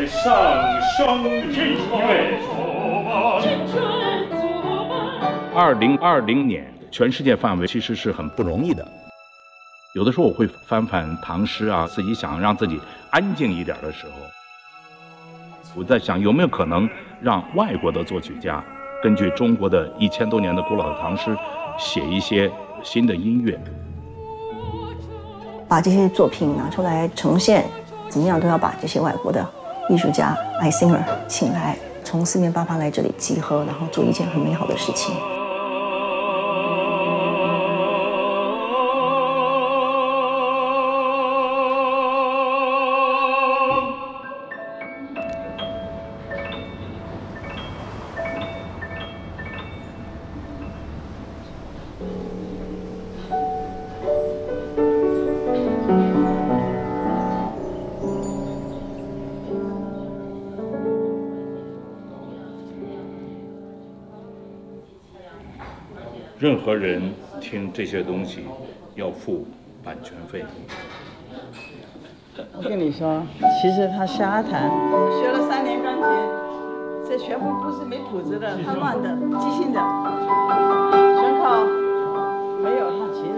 上升音乐。2020年，全世界范围其实是很不容易的。有的时候我会翻翻唐诗啊，自己想让自己安静一点的时候，我在想有没有可能让外国的作曲家根据中国的1000多年的古老的唐诗，写一些新的音乐， 把这些作品拿出来呈现，怎么样都要把这些外国的艺术家、爱心儿请来，从四面八方来这里集合，然后做一件很美好的事情。 任何人听这些东西要付版权费。 我跟你说，其实他瞎弹。我学了3年钢琴，这全部不是没谱子的，他乱的，即兴的。全靠没有他，其实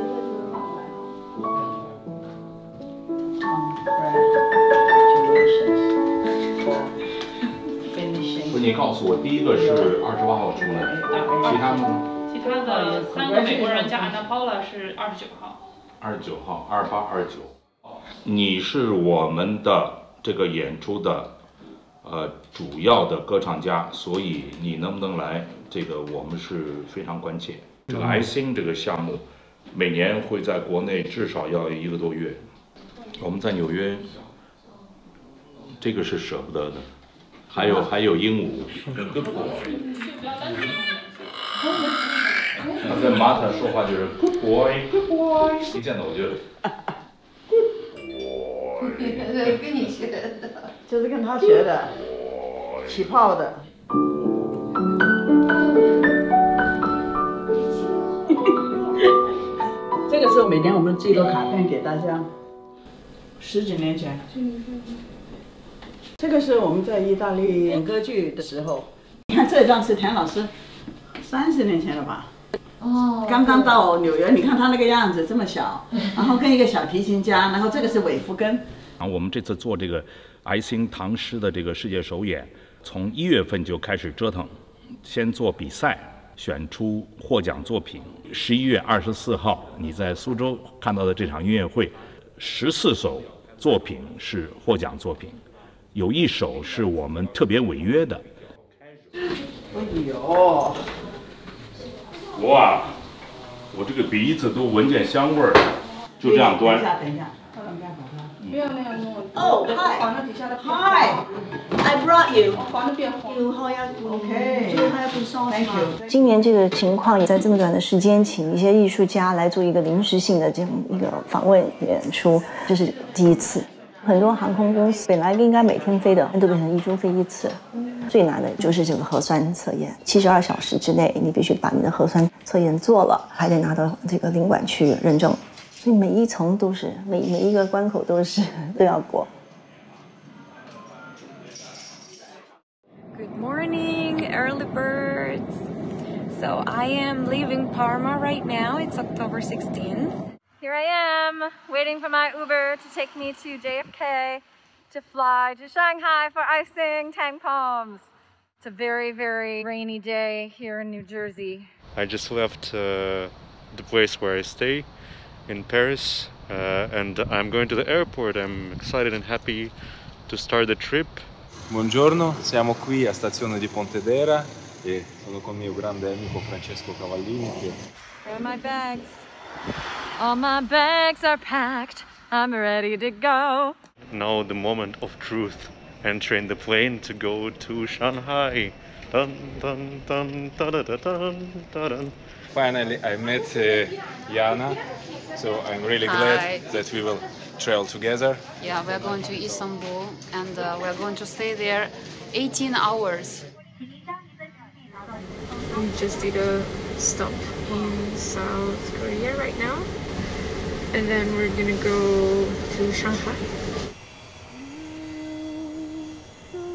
不，你告诉我，第一个是28号出来，其他呢？ 其他的3个美国人加安娜· Paula是29号。 29号，28、29。你是我们的这个演出的主要的歌唱家，所以你能不能来？这个我们是非常关切。这个爱心这个项目，每年会在国内至少要1个多月。我们在纽约，这个是舍不得的。还有鹦鹉，Good boy。他跟玛塔说话就是 Good boy，Good boy。一见到我就 Good boy。 跟你学的。 就是跟他学的，起泡的。这个是每年我们寄个卡片给大家，10几年前。这个是我们在意大利演歌剧的时候，你看这张是田老师30年前了吧？哦。刚刚到纽约，你看他那个样子这么小，然后跟一个小提琴家，然后这个是韦弗根。 我们这次做这个爱心唐诗的这个世界首演，从1月份就开始折腾，先做比赛，选出获奖作品。11月24号，你在苏州看到的这场音乐会，14首作品是获奖作品，有1首是我们特别违约的。 哎呦！ 哇，我这个鼻子都闻见香味儿了，就这样端。 等一下， 不要那样弄。 哦， 放那底下的。 Hi，I brought you。 放那变红。 OK。Thank you。 今年这个情况也在这么短的时间，请一些艺术家来做一个临时性的这样一个访问演出，这是第1次。很多航空公司本来应该每天飞的，都变成1周飞1次。最难的就是这个核酸测验，72小时之内你必须把你的核酸测验做了，还得拿到这个领馆去认证，所以每一层都是每一个关口都要过。 Good morning, early birds. So I am leaving Parma right now. It's October 16th. Here I am, waiting for my Uber to take me to JFK to fly to Shanghai for icing Tang Poms. It's a very, very rainy day here in New Jersey. I just left the place where I stay in Paris and I'm going to the airport. I'm excited and happy to start the trip. Buongiorno, siamo qui a stazione di Pontedera e sono con il mio grande amico Francesco Cavallini. Where are my bags? All my bags are packed. I'm ready to go. Now the moment of truth. Entering the plane to go to Shanghai. Dun, dun, dun, dun, dun, dun, dun, dun. Finally, I met Jana, so I'm really glad that we will travel together. Yeah, we're going to Istanbul and we're going to stay there 18 hours. We just did a stop in South Korea right now, and then we're gonna go to Shanghai.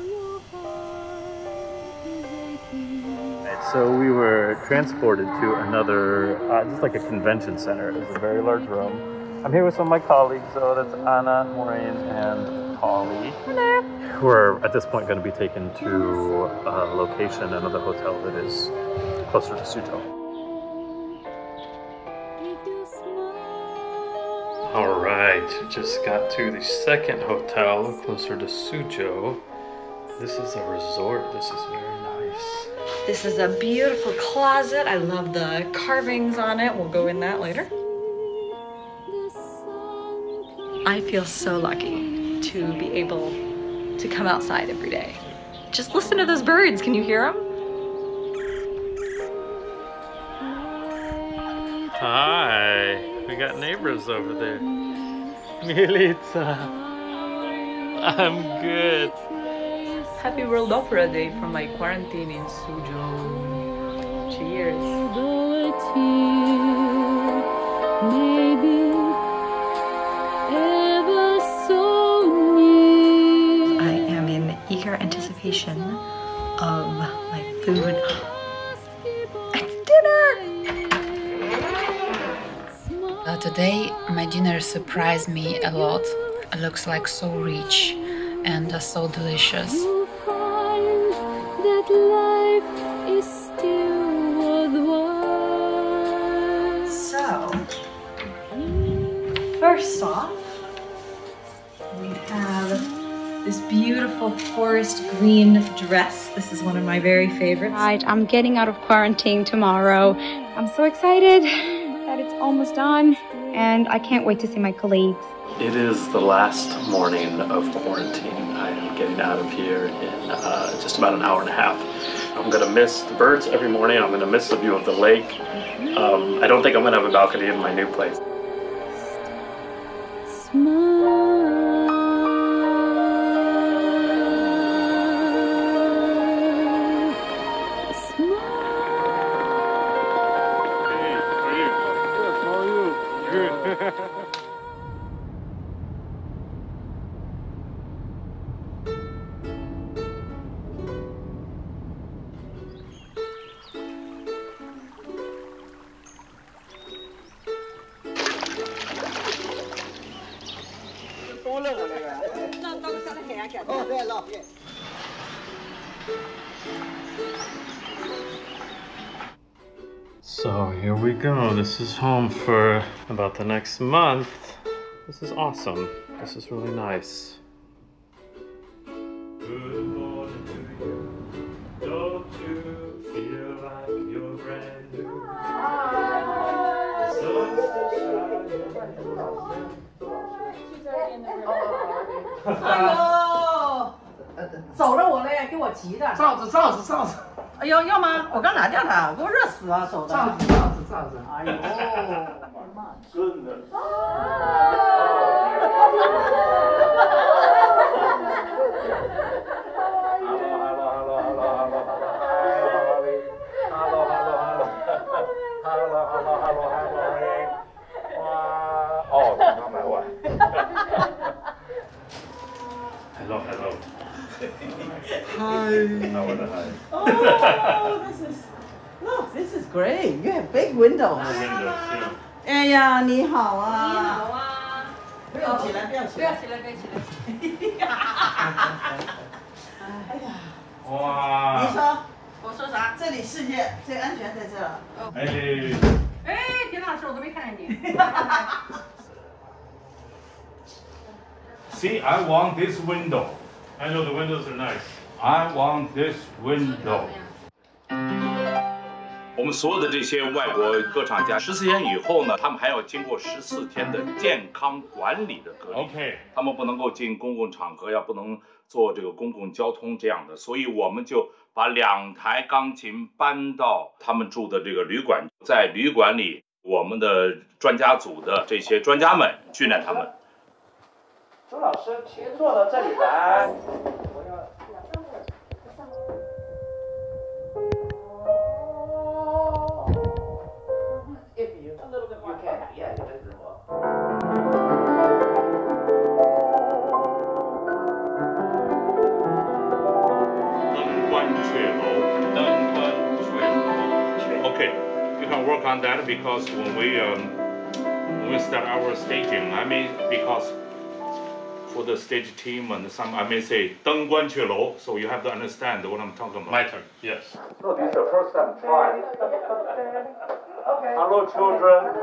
So we were transported to another, just like a convention center. It was a very large room. I'm here with some of my colleagues, so that's Anna, Maureen, and Holly. Hello. Who are at this point going to be taken to a location, another hotel that is closer to Suzhou. All right, just got to the second hotel closer to Suzhou. This is a resort. This is very nice. This is a beautiful closet. I love the carvings on it. We'll go in that later. I feel so lucky to be able to come outside every day. Just listen to those birds. Can you hear them? Hi, we got neighbors over there. Milica, I'm good. Happy World Opera Day from my quarantine in Suzhou. Cheers. I am in eager anticipation of my food. It's dinner! Today my dinner surprised me a lot. It looks like so rich and so delicious. So, first off, we have this beautiful forest green dress. This is one of my very favorites. Right, I'm getting out of quarantine tomorrow. I'm so excited that it's almost done, and I can't wait to see my colleagues. It is the last morning of quarantine. I am getting out of here in just about an hour and a half. I'm gonna miss the birds every morning. I'm gonna miss the view of the lake. I don't think I'm gonna have a balcony in my new place. So here we go. This is home for about the next month. This is awesome. This is really nice. Good morning to you. Don't you feel like you're brand new? The sun's still shining. 走了我嘞，给我急的。罩子。哎呦，要吗？我刚拿掉它，给我热死了，手的。罩子。哎呦，真的。 哦，刚买完。Hello. Hi. Oh, this is great. You have big windows. 哎呀，你好啊！你好啊！不要起来。哎呀！哇！你说，我说啥？这里世界最安全在这了。哎，田老师，我都没看见你。 See, I want this window. I know the windows are nice. I want this window. 我们所有的这些外国歌唱家14天以后呢，他们还要经过14天的健康管理的隔离。 OK， 他们不能够进公共场合，不能坐这个公共交通这样的，所以我们就把2台钢琴搬到他们住的这个旅馆，在旅馆里，我们的专家组的这些专家们训练他们。 周老师，请坐到这里来。 灯关雀楼，灯关雀楼。 that because when we start our staging, I mean because for the stage team and some I may say 灯关雀楼, so you have to understand what I'm talking about. My turn. Yes. So this is the first time try. Okay. Hello, children.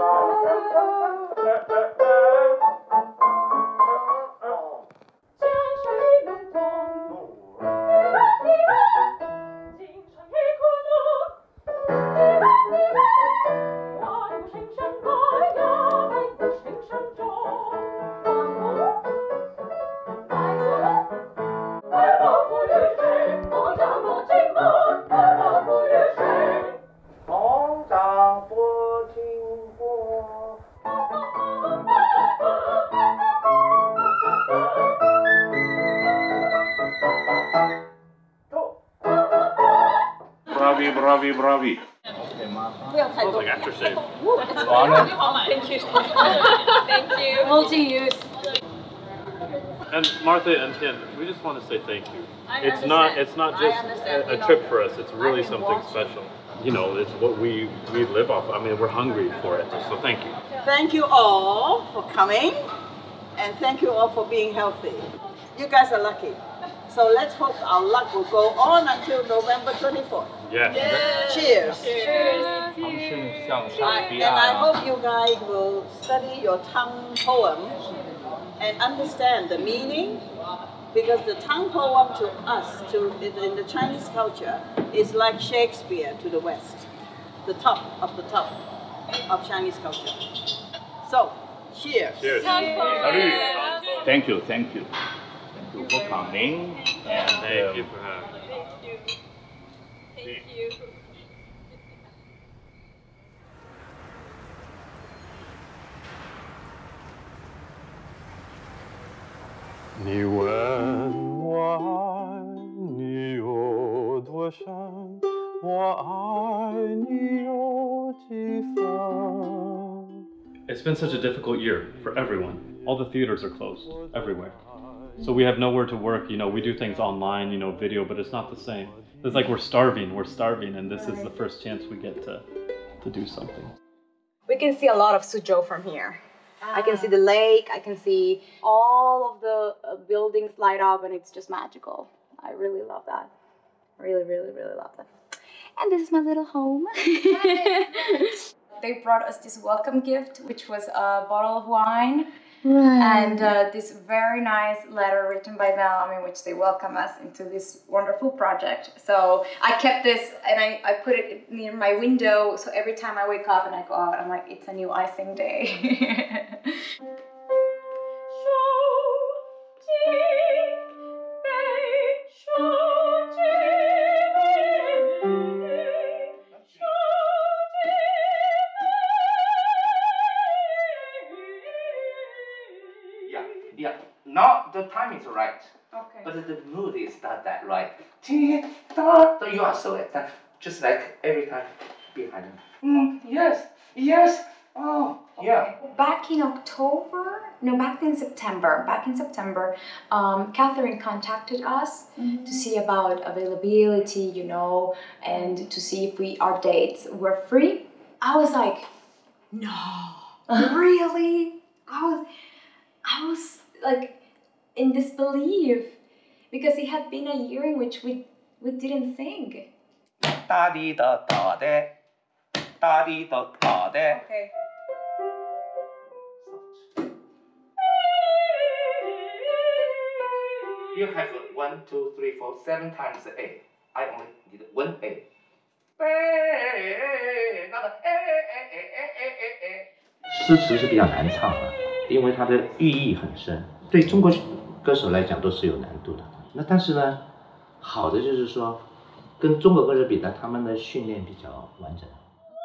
Bravi. Smells like aftershave. Thank you. Thank you. Multi-use. And Martha and Tian, we just want to say thank you. It's not just a trip for us. It's really something special. You know, it's what we live off. I mean, we're hungry for it. So thank you. Thank you all for coming, and thank you all for being healthy. You guys are lucky. So let's hope our luck will go on until November 24th. Yeah. Cheers. Cheers. And I hope you guys will study your Tang poem and understand the meaning, because the Tang poem to us, in the Chinese culture, is like Shakespeare to the West, the top of Chinese culture. So, cheers. Cheers. Thank you. Thank you for coming. And thank you for having me. Thank you. 你问我你有多深，我爱你有几分。It's been such a difficult year for everyone. All the theaters are closed everywhere. So we have nowhere to work, you know, we do things online, you know, video, but it's not the same. It's like we're starving, and this is the first chance we get to do something. We can see a lot of Suzhou from here. I can see the lake, I can see all of the buildings light up, and it's just magical. I really love that. Really, really, really love that. And this is my little home. They brought us this welcome gift, which was a bottle of wine. Right. And this very nice letter written by them in which they welcome us into this wonderful project. So I kept this and I put it near my window, so every time I wake up and I go out, I'm like, it's a new icing day. Yeah, now the time is right. Okay. But the mood is not that right. You are so excited, just like every time behind me. Yes. Oh, okay. Yeah. Back in September, Catherine contacted us to see about availability, you know, and to see if our dates were free. I was like, no, really? I was like in disbelief, because it had been a year in which we didn't sing. Okay. You have 1, 2, 3, 4, 7 times A. I only did 1 A. 诗词是比较难唱的，因为它的寓意很深，对中国歌手来讲都是有难度的。那但是呢，好的就是说，跟中国歌手比呢，他们的训练比较完整。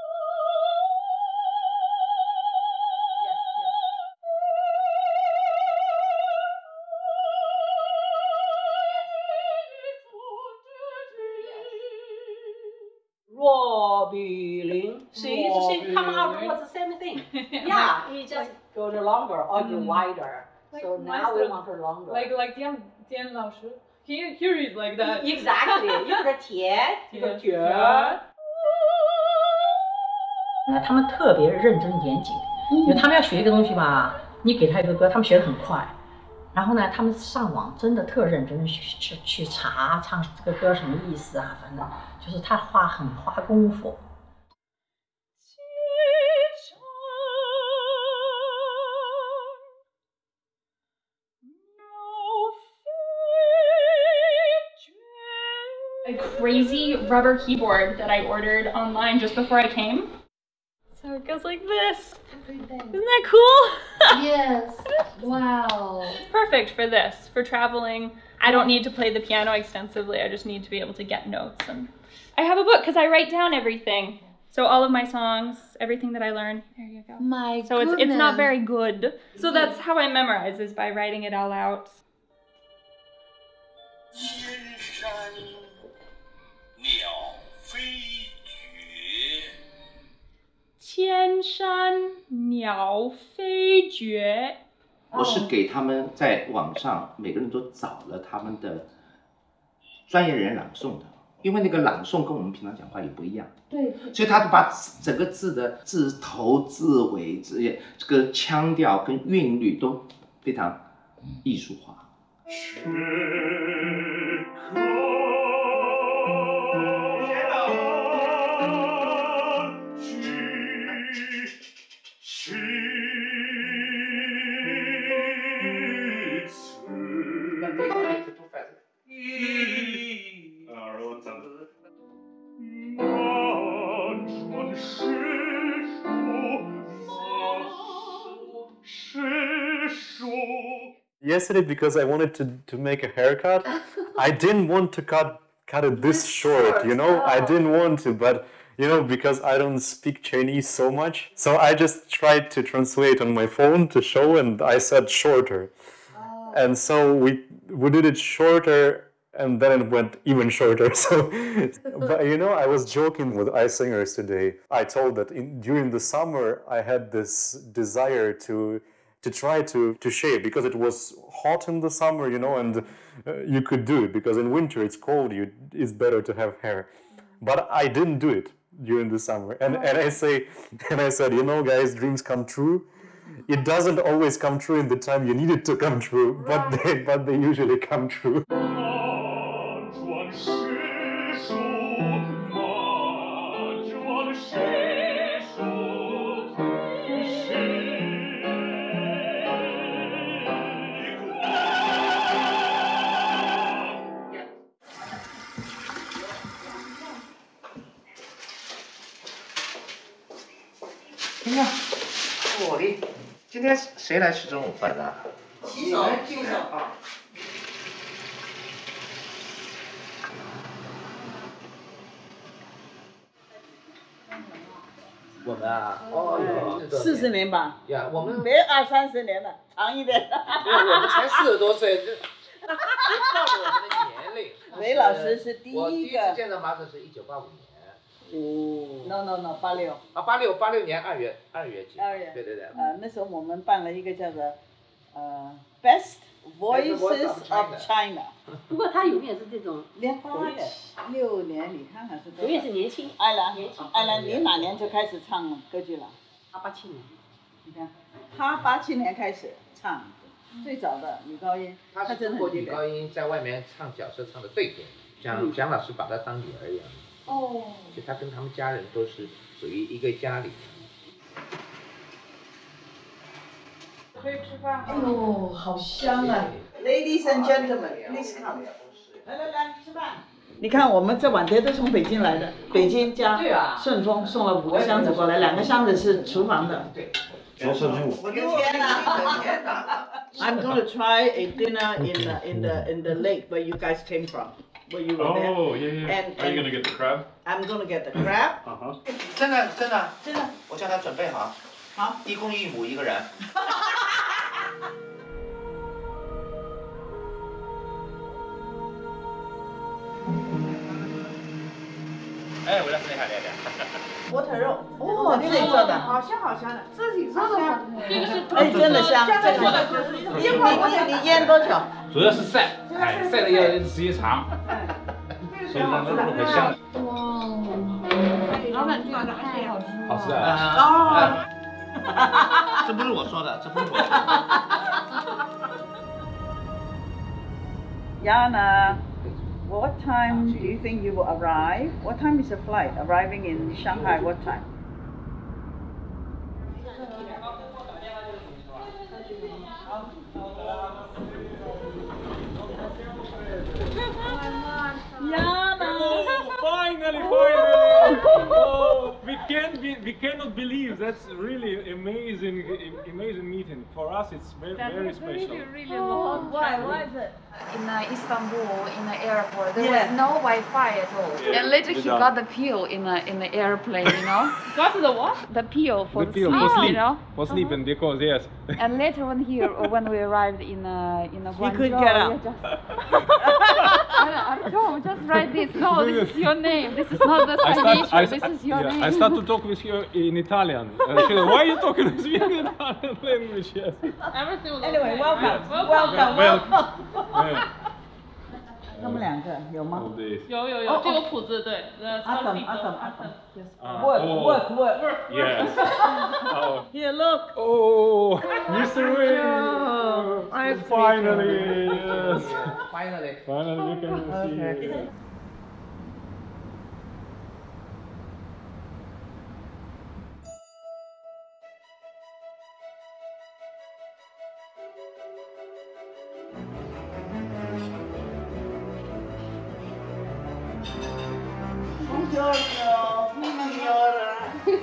若比邻 See, come out was the same thing. Yeah, we just go to longer or the wider. Like so now we want her longer. Like Dian Lao Shi. Here is like that. Exactly. 一个甜，一个甜。 那他们特别认真严谨，因为他们要学一个东西吧，你给他一个歌，他们学得很快。然后呢，他们上网真的特认真去查唱这个歌什么意思啊，反正就是他很花功夫。 A crazy rubber keyboard that I ordered online just before I came. So it goes like this. Isn't that cool? Yes. Wow. It's perfect for this, for traveling. I don't need to play the piano extensively. I just need to be able to get notes. And I have a book because I write down everything. So all of my songs, everything that I learn. There you go. So it's not very good. So that's how I memorize, is by writing it all out. 千山鸟飞绝。 我是给他们在网上每个人都找了他们的专业人朗诵的，因为那个朗诵跟我们平常讲话也不一样。对。所以他就把整个字的字头、字尾、这个腔调跟韵律都非常艺术化。 Yesterday, because I wanted to make a haircut, I didn't want to cut it this short, you know? I didn't want to, but you know, because I don't speak Chinese so much, so I just tried to translate on my phone to show, and I said shorter. And so we did it shorter, and then it went even shorter. So, but you know, I was joking with iSingers today. I told that during the summer I had this desire to try to shave, because it was hot in the summer, you know, and you could do it, because in winter it's cold, it's better to have hair. But I didn't do it during the summer, and I said, you know, guys, dreams come true. It doesn't always come true in the time you need it to come true, but they usually come true. Yeah. 我的，今天谁来吃中午饭的？ 洗手，洗手啊！ 我们啊，哦哟 ，40年吧。 呀，我们没20、30年了，长一点。 我们才40多岁，别报我们的年龄。 韦老师是第一个。 我第一次见到马可是1985年。 哦 ，no， 86 啊，86年2月几？对。 那时候我们办了一个叫做Best Voices of China。 不过他永远是这种 86年，你看看是多少？ 永远是年轻。 艾兰，你哪年就开始唱歌剧了？ 他87年。 你看，他87年开始唱，最早的女高音， 她真的很女高音在外面唱角色唱的最多，蒋老师把她当女儿一样。 哦， 就他跟他们家人都是属于一个家里。 可以吃饭。哎呦，好香啊 ！Ladies and gentlemen, please come。来，吃饭。你看，我们这碗碟都从北京来的，北京加顺丰送了5个箱子过来，2个箱子是厨房的。对。我的天哪 ！I'm going to try a dinner in the lake where you guys came from. Where you were there. Oh, yeah. And, Are you gonna get the crab? I'm gonna get the crab. 真的，我叫他准备好。好。1公1母1个人。哎，我来分享点。 火腿肉，哦，自己做的，好香的，自己做的。这个是，哎，真的香，真的。你腌多久？ 主要是晒，晒的要时间长。 非常的香。 老板做的太好吃了。 好吃的啊！这不是我说的，这不是我说的。 Yana, what time do you think you will arrive? What time is the flight? Arriving in Shanghai, what time? Finally! Oh, we cannot believe. That's really amazing meeting. For us, it's very special. Really long. Why is it? In Istanbul, in the airport, there Yeah. was no Wi-Fi at all. Yeah. And later he got the pill in the airplane, you know. Got the what? The pill for The pill sleep, for sleep. you know. For sleeping, because yes. And later when we arrived in Guangzhou, couldn't get up. we just I told just write this. No, this is your name. This is not the signature. This is your name. I start to talk with her in Italian. She said, why are you talking with me in Italian language? Yes. Everything was Anyway, okay, welcome. right? Welcome. Yeah. 他们两个有吗？ All this. 有这个谱子对。 阿等 Work. Work. Yes. Oh. Here, look. Oh, Mr. Wayne. Finally, yes. Finally. Finally, we can see you. Buongiorno, signora.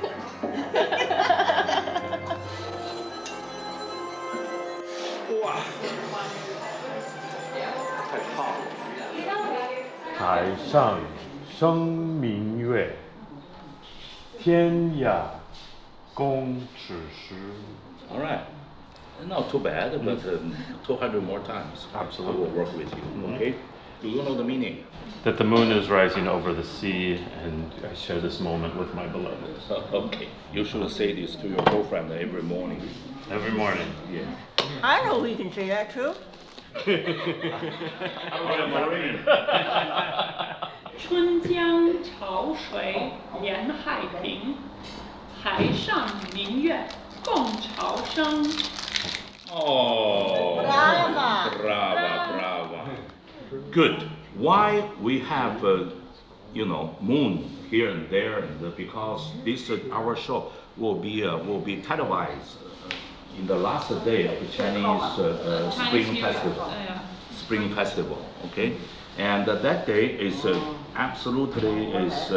哇，太胖了！海上生明月，天涯共此时。 All right. Not too bad, but 200 more times. Absolutely. I will work with you. Okay. Do you know the meaning? That the moon is rising over the sea, and I share this moment with my beloved. Okay. You should say this to your girlfriend every morning. Every morning. Yeah. I know we can say that too. 春江潮水连海平，海上明月共潮生。 Oh, brava. Good. Why we have, moon here and there, and because this our show will be televised in the last day of the Chinese Spring Festival. Spring Festival, okay, and that day is absolutely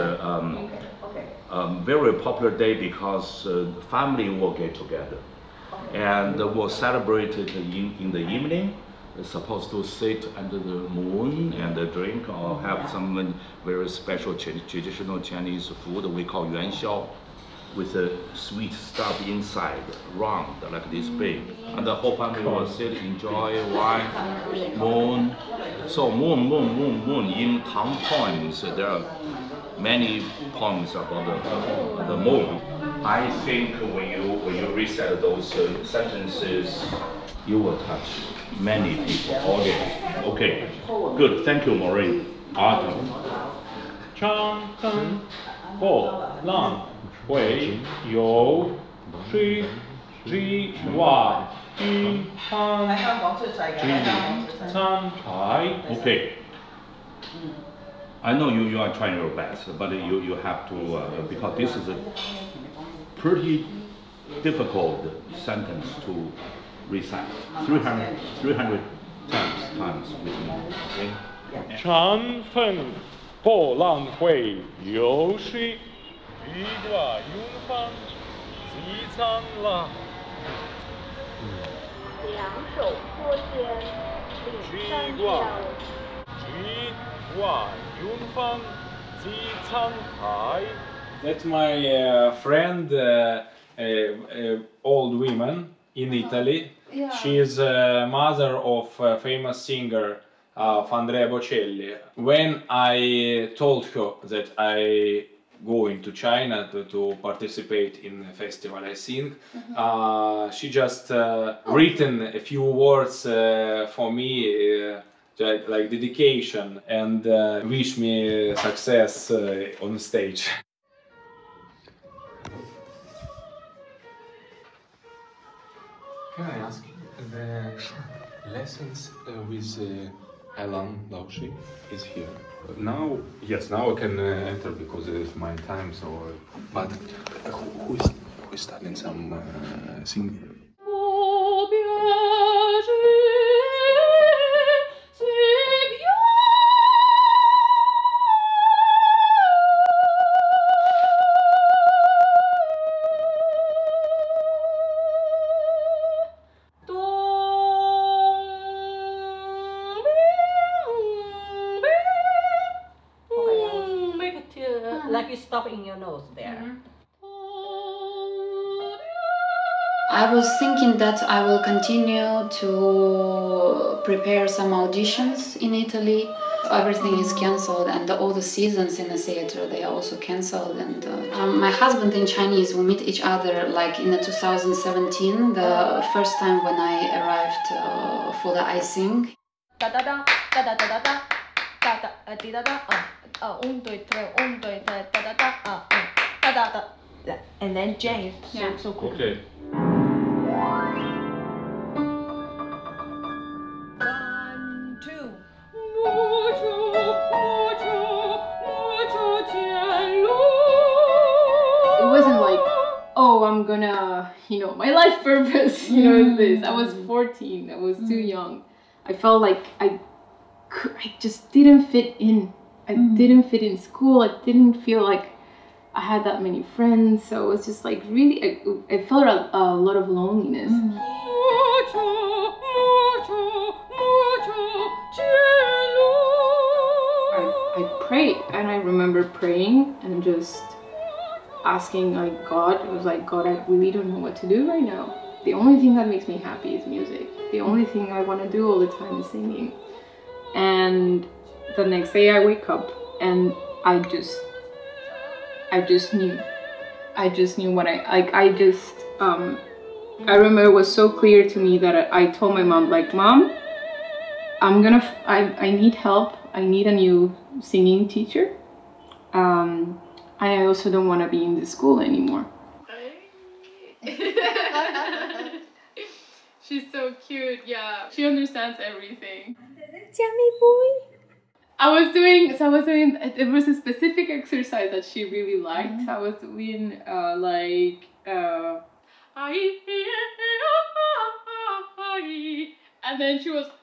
very popular day because family will get together. And we'll celebrate it in the evening. We're supposed to sit under the moon and drink or have some very special traditional Chinese food we call yuanxiao, with a sweet stuff inside, round like this big. And the whole family will sit, enjoy wine, moon. So moon. In Tang poems, there are many poems about the moon. I think when you recite those sentences, you will touch many people, audience. Okay, good. Thank you, Maureen. Autumn. 长灯波浪会有水之外，一旁参海。 Okay. I know you are trying your best, but you have to because this is a pretty difficult sentence to recite. 300 times with me. Okay? 长风波浪会有水，一挂云帆济沧浪。 两手托天，领山相。 一挂云帆济沧海。That's my friend, old woman in Italy. Yeah. She is mother of famous singer Andrea Bocelli. When I told her that I going to China to participate in the festival I sing, she just written a few words for me like dedication, and wish me success on stage. Can I ask the lessons with Alan Laushi is here? Now, yes, now I can enter because it's my time. So, but who is studying some singing? Like you stop in your nose there. I was thinking that I will continue to prepare some auditions in Italy. Everything is cancelled, and all the seasons in the theater, they are also cancelled. And my husband in Chinese, we meet each other like in the 2017, the first time when I arrived for the I Sing. And then Jane, so cool. Okay. It wasn't like, oh, I'm gonna, my life purpose, is this. I was 14, I was too young. I felt like I just didn't fit in. I didn't fit in school. I didn't feel like I had that many friends. So it was just like really, I felt a lot of loneliness. I prayed, and I remember praying and just asking like God. I was like, God, I really don't know what to do right now. The only thing that makes me happy is music. The only thing I want to do all the time is singing. And the next day I wake up and I just knew. I just knew what I remember it was so clear to me that I told my mom, like, Mom, I need help. I need a new singing teacher. And I also don't want to be in this school anymore. She's so cute, yeah. She understands everything. Jammy boy. There was a specific exercise that she really liked. I was doing and then she was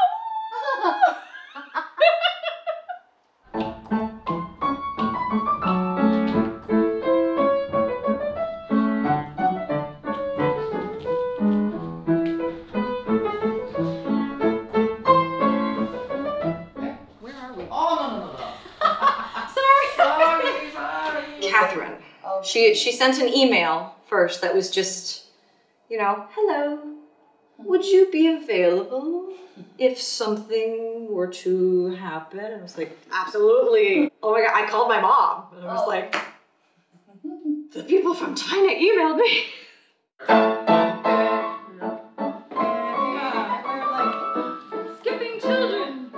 Catherine. She sent an email first that was just, hello, would you be available if something were to happen? And I was like, absolutely. Oh my God, I called my mom. And I was like, the people from China emailed me. skipping children.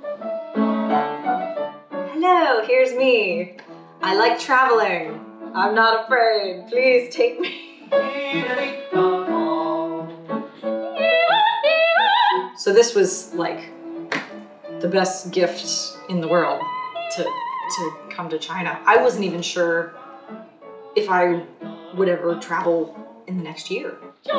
Hello, here's me. I like traveling. I'm not afraid. Please take me. So this was like the best gift in the world to come to China. I wasn't even sure if I would ever travel in the next year.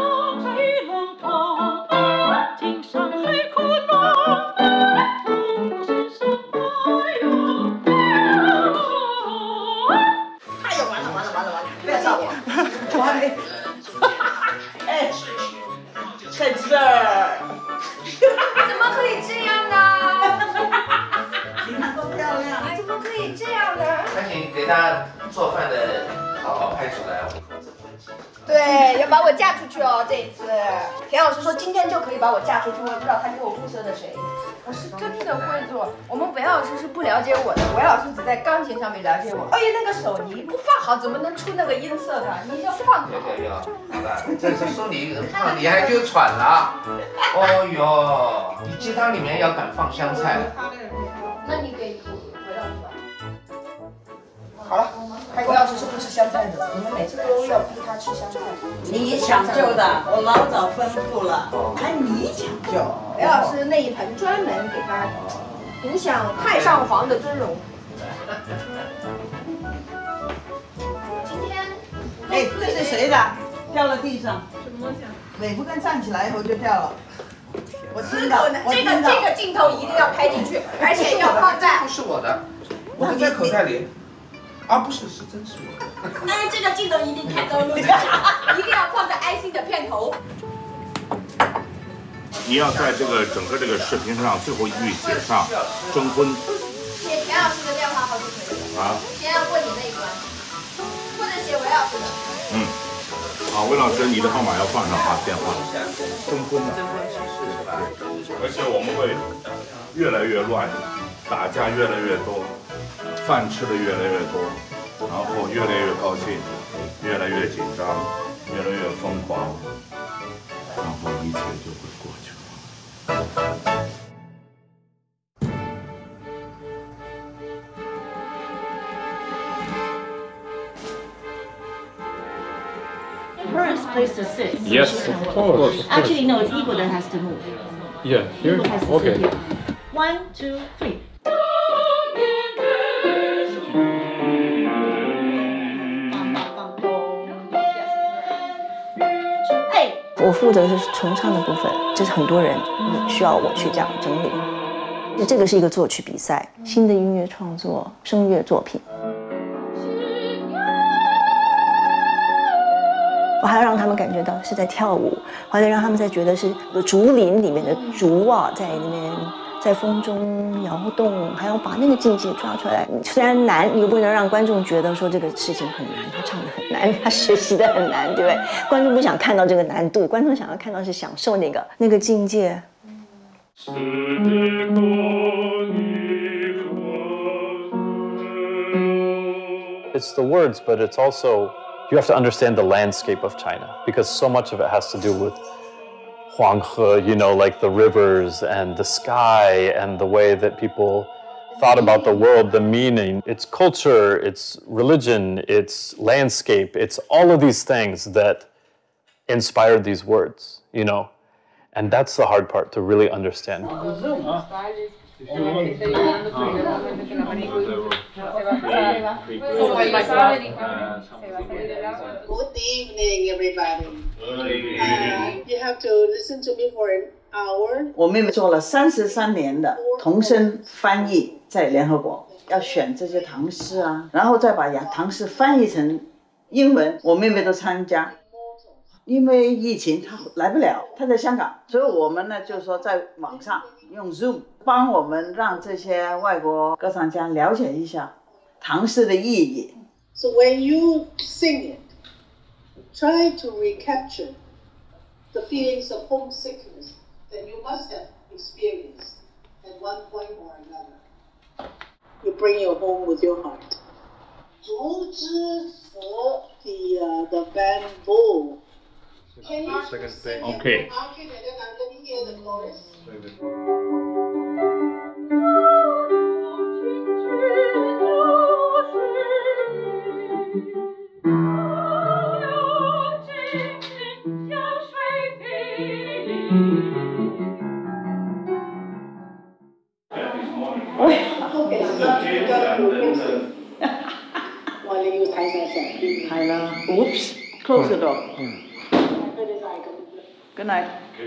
对，要把我嫁出去哦！这一次，田老师说今天就可以把我嫁出去，我也不知道他给我物色的谁。我是真的会做，我们韦老师是不了解我的，韦老师只在钢琴上面了解我。哎呀，那个手你不放好，怎么能出那个音色的？你要放好。 好的，这是说你放你还就喘了，哦哟。 你鸡汤里面要敢放香菜。 那你给回老师吧。 好了， 我老师是不吃香菜的，你们每次都要逼他吃香菜。 你抢救的，我老早吩咐了，还你抢救。 韦老师那一盆专门给他独享太上皇的尊荣。今天， 哎，这是谁的？掉了地上。 什么东西啊？ 美肤刚站起来以后就掉了。我听到， 这个镜头一定要拍进去，而且要放在。 不是我的，我的在口袋里。啊，不是，是真是我的。 但是这个镜头一定看到录制上，一定要放在 IC 的片头。 你要在这个整个这个视频上最后一句写上征婚。 写田老师的电话号就可以了。 啊。 先要过你那一关，或者写韦老师的。 好，魏老师，你的号码要放上啊，电话。征婚的。 征婚启事是吧？ 而且我们会越来越乱，打架越来越多，饭吃的越来越多，然后越来越高兴，越来越紧张，越来越疯狂，然后一切就会过去了。 First place to sit. Yes, of course. Actually, no, it's Igor that has to move. Yeah, here? Igor has to Okay. sit here. 1, 2, 3. 我负责的是重唱的部分，这是很多人需要我去这样整理。这个是一个作曲比赛，新的音乐创作、声乐作品。我还要让他们感觉到是在跳舞，还得让他们在觉得是竹林里面的竹啊，在那边在风中摇动，还要把那个境界抓出来。虽然难，你又不能让观众觉得说这个事情很难，他唱的很难，他学习的很难，对不对？观众不想看到这个难度，观众想要看到是享受那个境界。 It's the words, but it's also, you have to understand the landscape of China, because so much of it has to do with Huanghe, you know, like the rivers and the sky and the way that people thought about the world, the meaning. It's culture, it's religion, it's landscape, it's all of these things that inspired these words, you know. And that's the hard part to really understand. Good evening, everybody. You have to listen to me for an hour. 我妹妹做了33年的童声翻译，在联合国要选这些唐诗啊，然后再把唐诗翻译成英文，我妹妹都参加。因为疫情她来不了，她在香港，所以我们呢就是说在网上用 Zoom 帮我们让这些外国歌唱家了解一下唐诗的意义。 So when you sing it, try to recapture the feelings of homesickness that you must have experienced at one point or another. You bring your home with your heart. 竹枝词 the bamboo. Can you sing Okay. it and then let me hear the chorus? Oops, close the door. Good night.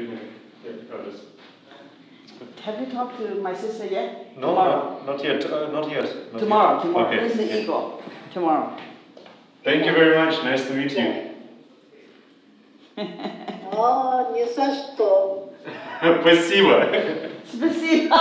Have you talked to my sister yet? No, tomorrow. not yet. Not yet. Tomorrow. Okay. This is Igor. Tomorrow. Thank you very much. Nice to meet you. Oh, не за что. Спасибо. Спасибо.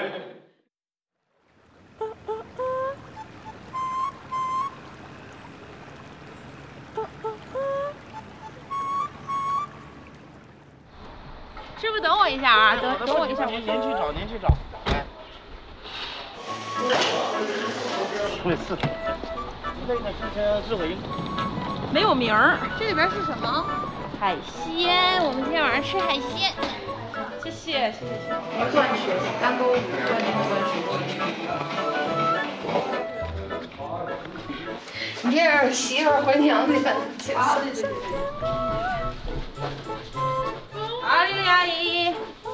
师傅，等我一下啊，等我一下。 您去找，您去找。来。会是。这个是日尾鹰。 没有名儿。这里边是什么？海鲜，我们今天晚上吃海鲜。谢谢。 谢。 断学，单钩断学。你这样媳妇回娘家啊？对。 啊，丽丽阿姨。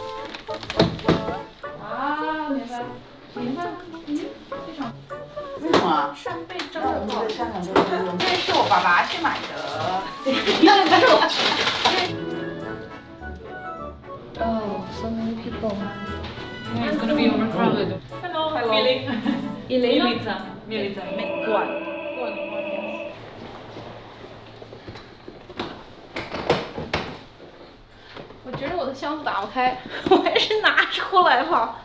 啊，明白。非常。 为什么？ 扇贝真的好。 这是我爸爸去买的。 但是我。 Oh, so many people. Yeah, it's gonna be overcrowded. Hello, Milica. Milica. 我觉得我的箱子打不开，我还是拿出来吧。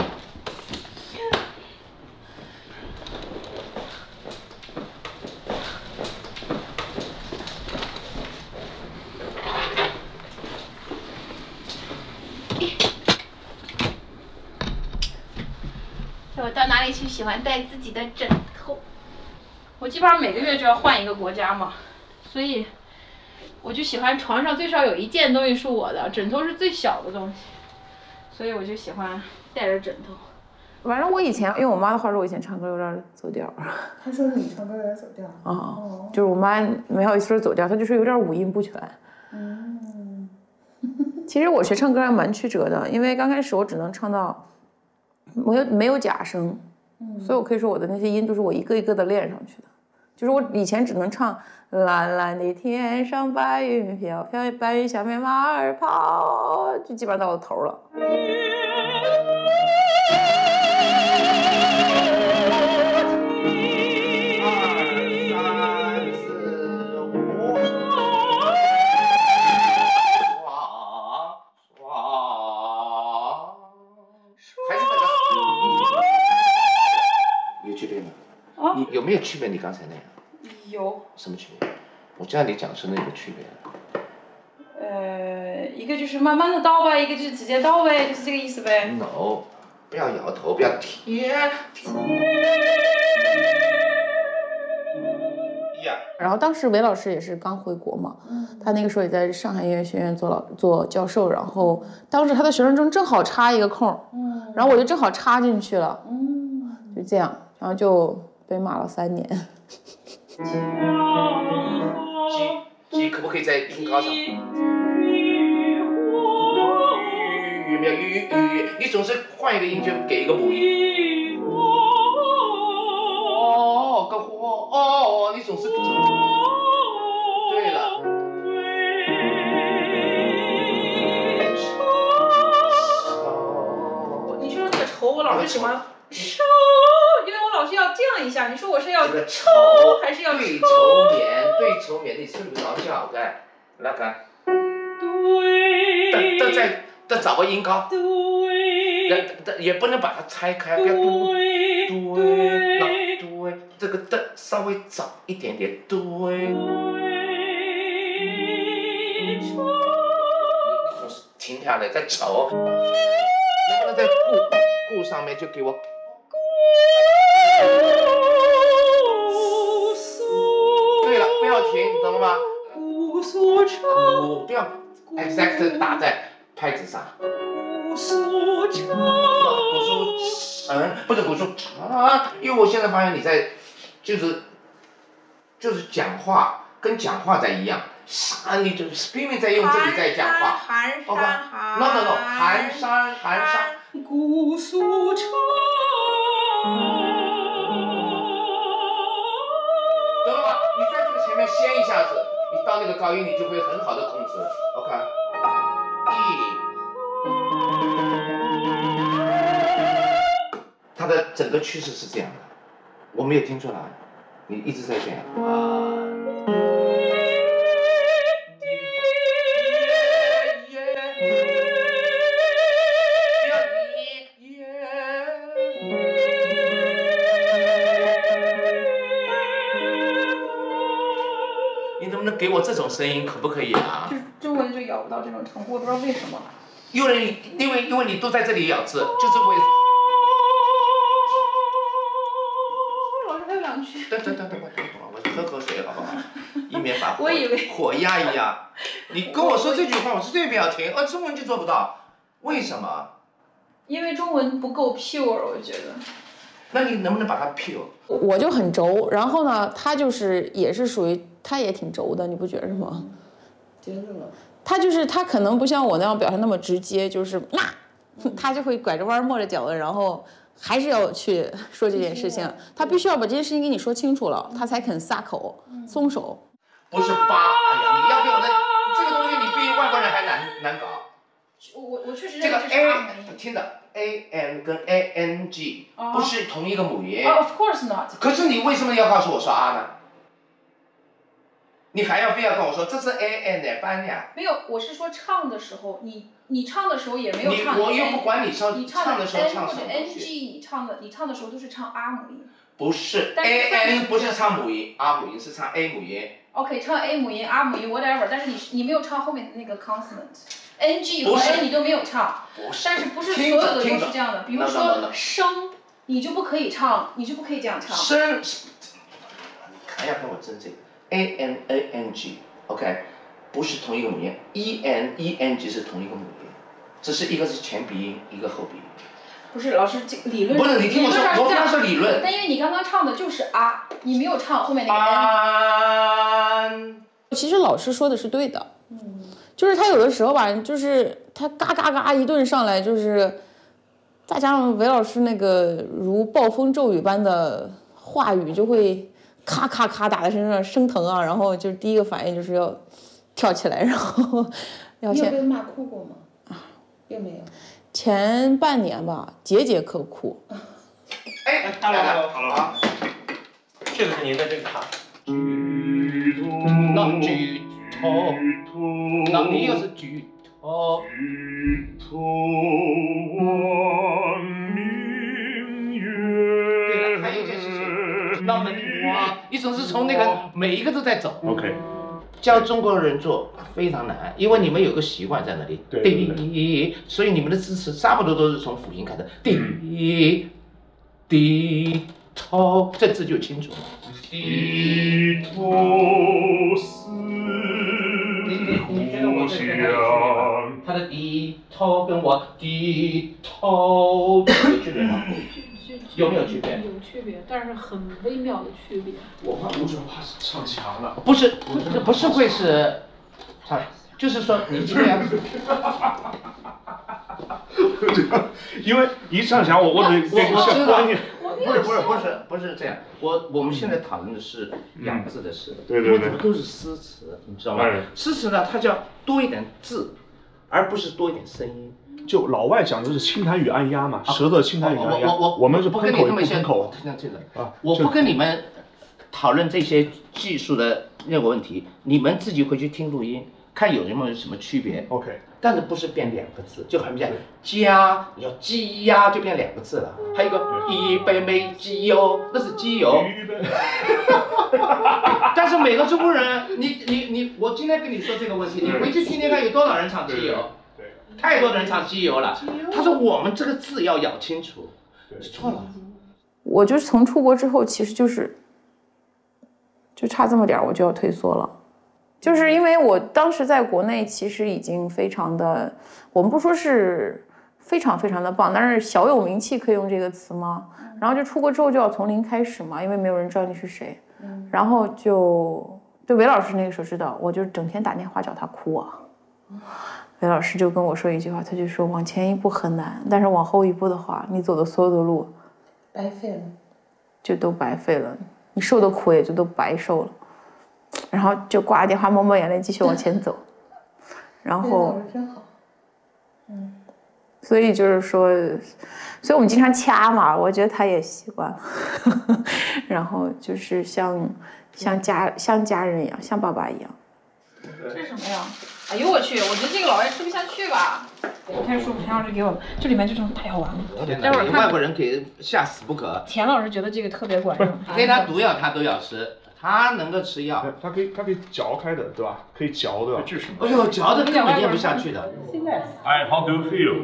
我到哪里去喜欢带自己的枕头，我基本上每个月就要换一个国家嘛，所以我就喜欢床上最少有一件东西是我的，枕头是最小的东西，所以我就喜欢带着枕头。 反正我以前用我妈的话说，我以前唱歌有点走调。 她说你唱歌有点走调。 就是我妈没好意思说走调，她就说有点五音不全。其实我学唱歌还蛮曲折的，因为刚开始我只能唱到没有假声，所以我可以说我的那些音都是我一个一个的练上去的。就是我以前只能唱蓝蓝的天上白云飘飘，白云下面马儿跑，就基本上到我的头了。 有区别吗？你有没有区别？你刚才那样？ 有。 什么区别？我知道你讲出那个区别。 一个就是慢慢的倒呗，一个就是直接倒呗，就是这个意思呗。 No， 不要摇头，不要贴。 然后当时韦老师也是刚回国嘛，他那个时候也在上海音乐学院做教授，然后当时他的学生证正好插一个空，然后我就正好插进去了，就这样，然后就被骂了3年。 G 可不可以在音高上？没有语，你总是换一个音就给一个母音。你总是。对了。 你说这个愁，我老是喜欢抽，因为我老是要这样一下。你说我是要抽还是要抽？ 对愁眠，你睡不着觉的，那个。再找个音高。也不能把它拆开，不要对，这个的稍微早一点点，对。你总是停下来再瞅，能不能在顾上面就给我？对了，不要停，懂了吗？不要 exact 打在拍子上。古书城，不是古书啊，因为我现在发现你在，就是讲话跟讲话在一样，你就拼命在用这里在讲话。 寒山寒。 No， 寒山。 古书城。 懂了吗？你在这个前面先一下子，你到那个高音你就会很好的控制。OK。它的整个趋势是这样的，我没有听出来，你一直在这样。你能不能给我这种声音，可不可以啊？ 中文就咬不到这种程度，我不知道为什么。 因为你都在这里咬字，就是为。 老师还有2句。 等，我喝水好不好？以免把我以为火压一压。你跟我说这句话，我是最不要听，中文就做不到。 为什么？ 因为中文不够 pure， 我觉得。 那你能不能把它 pure？ 我就很轴，然后呢，他就是也是属于他也挺轴的，你不觉得吗？ 接着了。 他可能不像我那样表现那么直接，就是他就会拐着弯抹着脚的，然后还是要去说这件事情，他必须要把这件事情给你说清楚了，他才肯撒口松手。 不是八，哎呀，你要给我的这个东西，你比外国人还难搞。 我确实这个认为这是阿门。 听着 ，a n 跟 a n g 不是同一个母音。 Of course not。 可是你为什么要告诉我说啊呢？你还要非要跟我说这是 a n 的班呀？ 没有，我是说唱的时候，你唱的时候也没有唱。 我又不管你唱的时候唱什么东西。NG 你唱的时候都是唱阿母音。 不是 a n 不是唱母音，阿母音是唱 a 母音。 OK， 唱 A 母音、阿母音 whatever， 但是你没有唱后面的那个 consonant。NG 和 N 你都没有唱，但是不是所有的都是这样的。比如说声，你就不可以唱，你就不可以这样唱。 声，还要跟我争这个 A N A N G，OK， 不是同一个母音 ，E N E N G 是同一个母音，只是一个是前鼻音，一个后鼻音。 不是老师，理论不是你听我说，我刚说理论。 但因为你刚刚唱的就是啊，你没有唱后面那个 N。 其实老师说的是对的，就是他有的时候吧，就是他嘎嘎嘎一顿上来，就是再加上韦老师那个如暴风骤雨般的话语，就会咔咔咔打在身上，生疼啊，然后就第一个反应就是要跳起来，然后要先。 你有被骂哭过吗？并没有。 前半年吧，节节课哭。 哎，好了，这个是您的这个卡。那举头，那你又是举头。对了，还有一件事情，那么你总是从那个每一个都在走。 OK。 教中国人做非常难，因为你们有个习惯在那里，滴，所以你们的字词差不多都是从辅音开的，低头，这字就清楚了。低头思，你觉得我这个他的低头跟我低头有区别吗？有没有区别？ 有区别，但是很微妙的区别。 我怕不是怕是唱强了， 不是会是，就是说你这样子。 因为一唱强，我得我观念。 不是这样。我们现在讨论的是养字的事， 对， 因为这都是诗词，你知道吗？诗词呢，它叫多一点字，而不是多一点声音。 就老外讲的是清痰与按压嘛，舌头清痰与按压。我们是喷口与不喷口。 我不跟你们讨论这些技术的任何问题，你们自己回去听录音，看有没有什么区别。 OK。 但是不是变两个字，就好像加，你要鸡鸭就变两个字了。还有一个一杯美鸡油，那是鸡油。但是每个中国人，我今天跟你说这个问题，你回去听听看，有多少人唱鸡油？太多人唱机油了，他说我们这个字要咬清楚，错了。 我就是从出国之后，其实就差这么点我就要退缩了，就是因为我当时在国内其实已经非常的，我们不说是非常非常的棒，但是小有名气，可以用这个词吗？然后就出国之后就要从零开始嘛，因为没有人知道你是谁，然后就对韦老师那个时候知道，我就整天打电话找他哭啊。韦老师就跟我说一句话，他就说往前一步很难，但是往后一步的话，你走的所有的路白费了， 就都白费了，你受的苦也就都白受了。然后就挂电话，抹抹眼泪，继续往前走。然后真好， 所以就是说，所以我们经常掐嘛，我觉得他也习惯了。然后就是像家人一样，像爸爸一样。 这是什么呀？哎呦我去！我觉得这个老外吃不下去吧。我开始说田老师给我们，这里面就这种太好玩了。待会儿外国人可以吓死不可。 田老师觉得这个特别管用， 给他毒药他都要吃，他能够吃药。 他可以嚼开的，对吧？可以嚼的。 这是什么？哎呦，嚼的根本咽不下去的。 哎 how do you feel?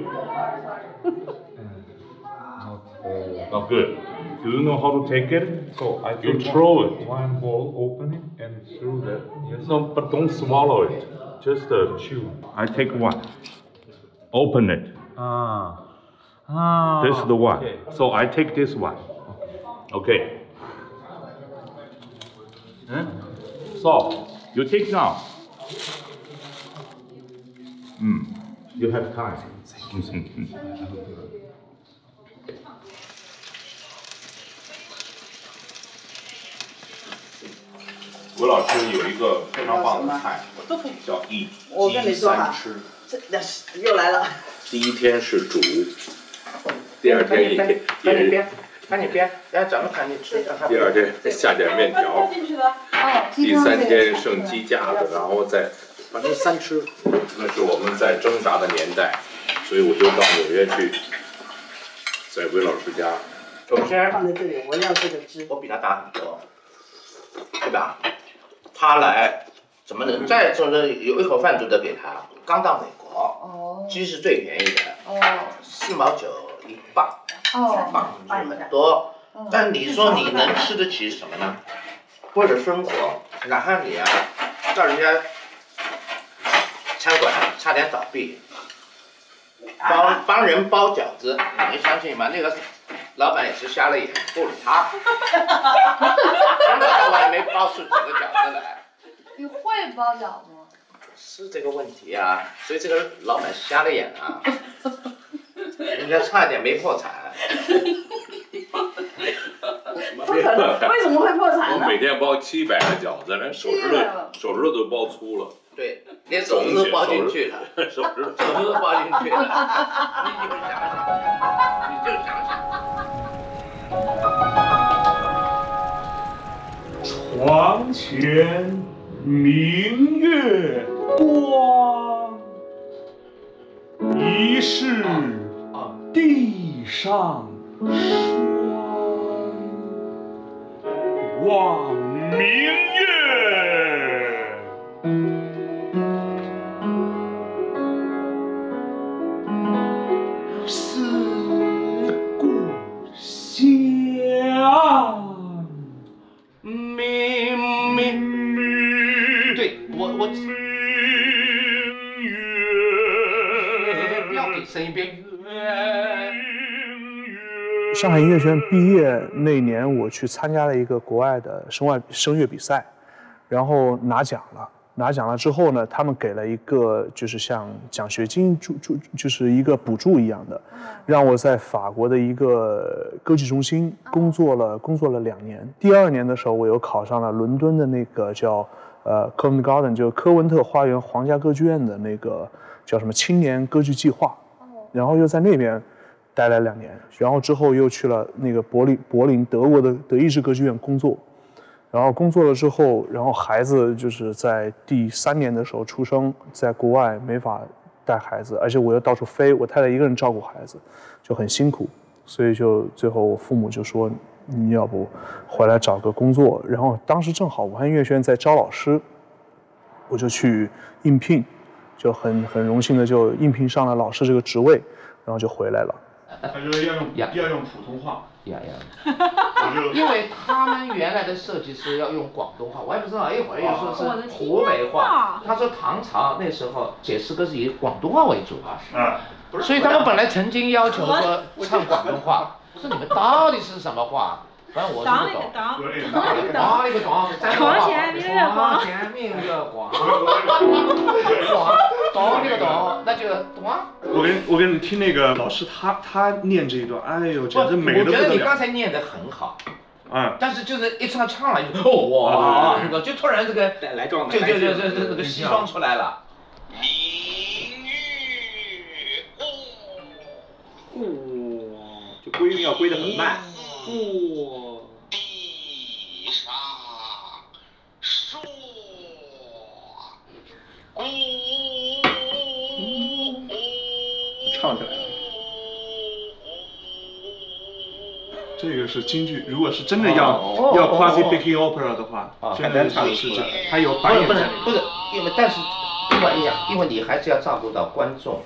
Not good. Do you know how to take it? So I you throw it. One ball, open it and through that. Yes. No, but don't swallow it. Just chew. I take one. Open it. This is the one. Okay. So I take this one. Okay. So you take now. You have time. 吴老师有一个非常棒的菜，叫一鸡三吃。 这又来了。 第一天是煮，第二天也看你边，来咱们看你吃。 第二天下点面条，第三天剩鸡架子，然后再反正三吃。那是我们在挣扎的年代，所以我就到纽约去，在魏老师家。 首先放在这里，我要这个汁。 我比他大很多，对吧？他来怎么能再说是有一口饭都得给他？刚到美国，鸡是最便宜的，4毛9一磅，磅就很多。但你说你能吃得起什么呢？为了生活，哪怕你啊，到人家餐馆差点倒闭，帮人包饺子，你能相信吗？那个老板也是瞎了眼，不理他，从头到尾没包出几个饺子来。 你会包饺子吗？ 是这个问题啊，所以这个老板瞎了眼啊，人家差点没破产。 不可能，为什么会破产呢？ 我每天包700个饺子，连手指头都包粗了。 对，连手指都包进去了，手指都包进去了。你就想想，你就想想。床前明月光，疑是地上霜。望明月，思故乡。 对我不要给声音变。 上海音乐学院毕业那年，我去参加了一个国外的声乐比赛，然后拿奖了。拿奖了之后呢，他们给了一个就是像奖学金就是一个补助一样的，让我在法国的一个歌剧中心工作了2年。第2年的时候，我又考上了伦敦的那个叫Covent Garden， 就科文特花园皇家歌剧院的那个叫什么青年歌剧计划，然后又在那边待了2年，然后之后又去了那个柏林德国的德意志歌剧院工作，然后工作了之后，然后孩子就是在第3年的时候出生，在国外没法带孩子，而且我又到处飞，我太太一个人照顾孩子，就很辛苦，所以就最后我父母就说你要不回来找个工作，然后当时正好武汉音乐学院在招老师，我就去应聘，就很荣幸的就应聘上了老师这个职位，然后就回来了。他就是要用普通话。 因为他们原来的设计师要用广东话，我也不知道，一会儿又说是湖北话。他说唐朝那时候解诗歌是以广东话为主，所以他们本来曾经要求说唱广东话，说你们到底是什么话？反正我是不懂。当一个当， 床前明月光， 床前明月光，当那个当，那就懂啊。 我给你听那个老师他念这一段，哎呦，简直美得不得了。 我觉得你刚才念得很好，但是就是一唱了就哇，那个就突然这个来状态，就那个西装出来了。 就归韵要归得很慢。 地上说唱起来了。这个是京剧，如果是真的要 quasi picking opera 的话，真的是这，还有扮演。 不是，因为但是另外一样，因为你还是要照顾到观众。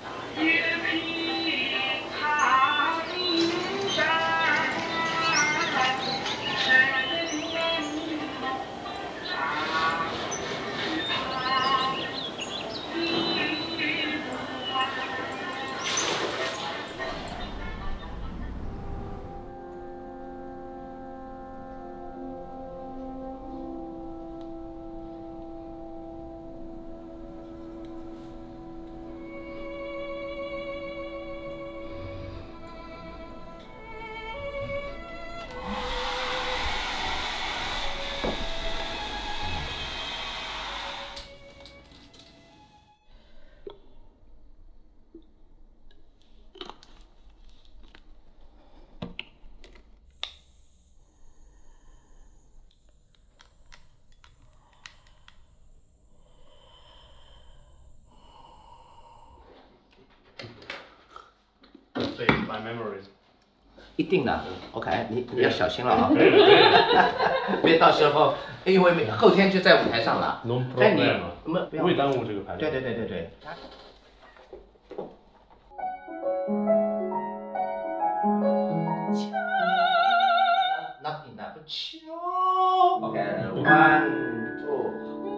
对 my memories。 一定的 ，OK， 你要小心了啊，别到时候因为后天就在舞台上了。 但你不会耽误这个排练。 对。Not enough， 秋。OK，1 2。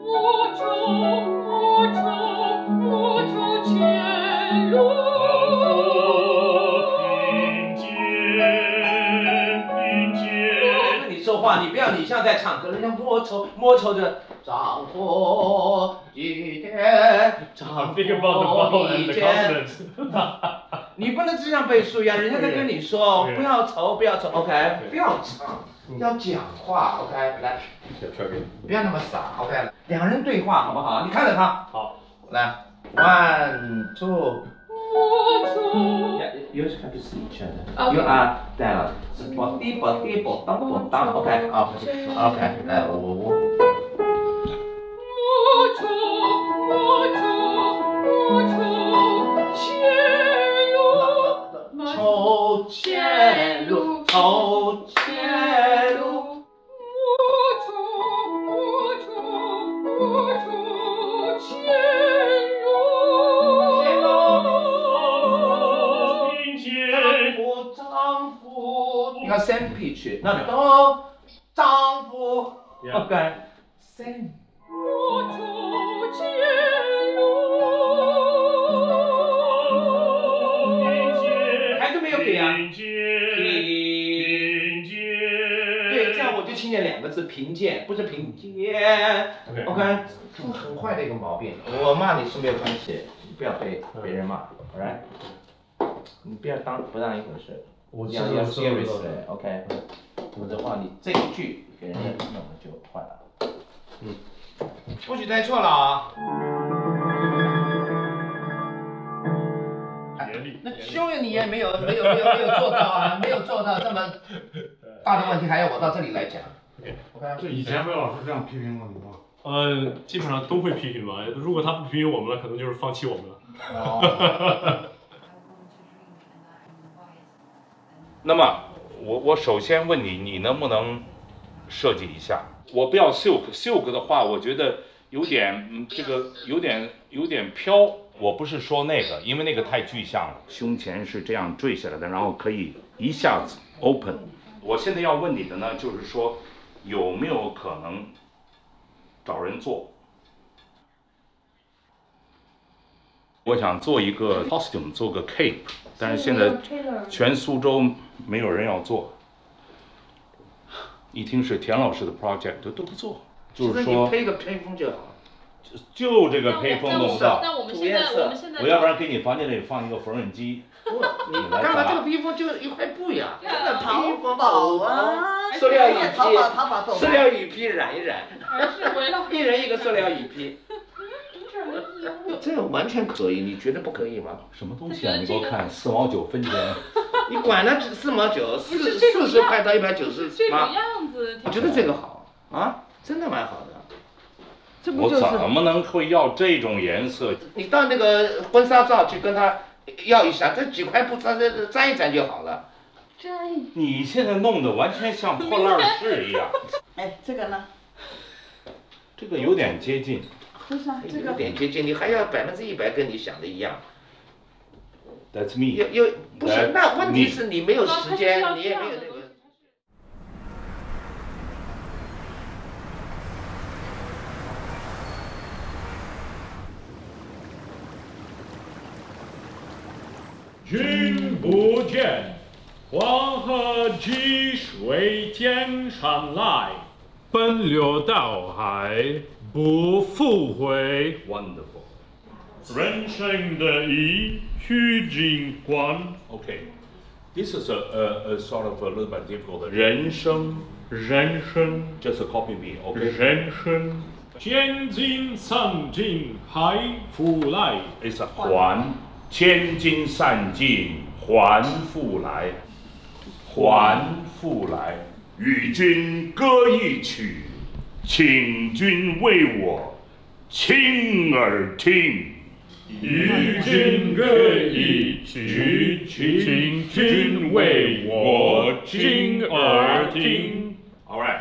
我走前路。 说话，你不要你像在唱歌，人家莫愁着丈夫一天，丈夫一天。你不能这样背书呀，人家在跟你说不要愁，OK， 不要唱，要讲话 ，OK， 来，不要那么傻 ，OK， 两人对话好不好？你看着他， 好， 来 ，1 2。Yeah, you have to see each other. Okay. You are down. Body, down. Okay. Okay. 来，我。愁前路，愁前路。你看 same pitch， 那都丈夫 ，OK， same。还是没有给啊？对，这样我就听见2个字贫贱，不是贫贱 ，OK， 很坏的一个毛病。我骂你是没有关系，你不要被别人骂 ，alright？ 你不要不当一回事。我要 serious 的 ，OK， 否则的话，你这一句给人家弄了就坏了。不许再错了啊！那修远你也没有做到啊，没有做到这么大的问题，还要我到这里来讲。 这以前魏老师这样批评过你吗？基本上都会批评吧。如果他不批评我们了，可能就是放弃我们了。 那么我首先问你，你能不能设计一下？我不要 silk 的话，我觉得有点这个有点飘。我不是说那个，因为那个太具象了，胸前是这样坠下来的，然后可以一下子 open。我现在要问你的呢，就是说有没有可能找人做？我想做一个 costume， 做个 cape， 但是现在全苏州没有人要做。一听是田老师的 project， 都不做，就是说你配个披风就好。 就这个披风弄不到， 那我们现在， 我要不然给你房间里放一个缝纫机。 你干嘛这个披风就一块布呀？ 这个淘宝啊， 塑料雨披， 淘宝塑料雨披染一染， 还是围绕一人一个塑料雨披。这个完全可以，你觉得不可以吗？ 什么东西啊？你给我看，4毛9分钱。 你管它4毛9，40块到190。 这种样子， 我觉得这个好啊，真的蛮好的。 我怎么能会要这种颜色？ 你到那个婚纱照去跟他要一下，这几块布沾一沾就好了。 你现在弄得完全像破烂式一样。 哎，这个呢？ 这个有点接近。 不是啊，这个有点接近，你还要100%跟你想的一样。 That's me。 不是，那问题是你没有时间，你也没有那个。 君不见，黄河急水天上来，奔流到海不复回。 Wonderful。 人生的意须尽欢。 Okay, this is a sort of a little bit difficult. 人生 just copy me. Okay. 人生千金散尽还复来。 It's a 还。千金散尽还复来，还复来。与君歌一曲，请君为我倾耳听。 与君歌一曲，请君为我静耳听。All right.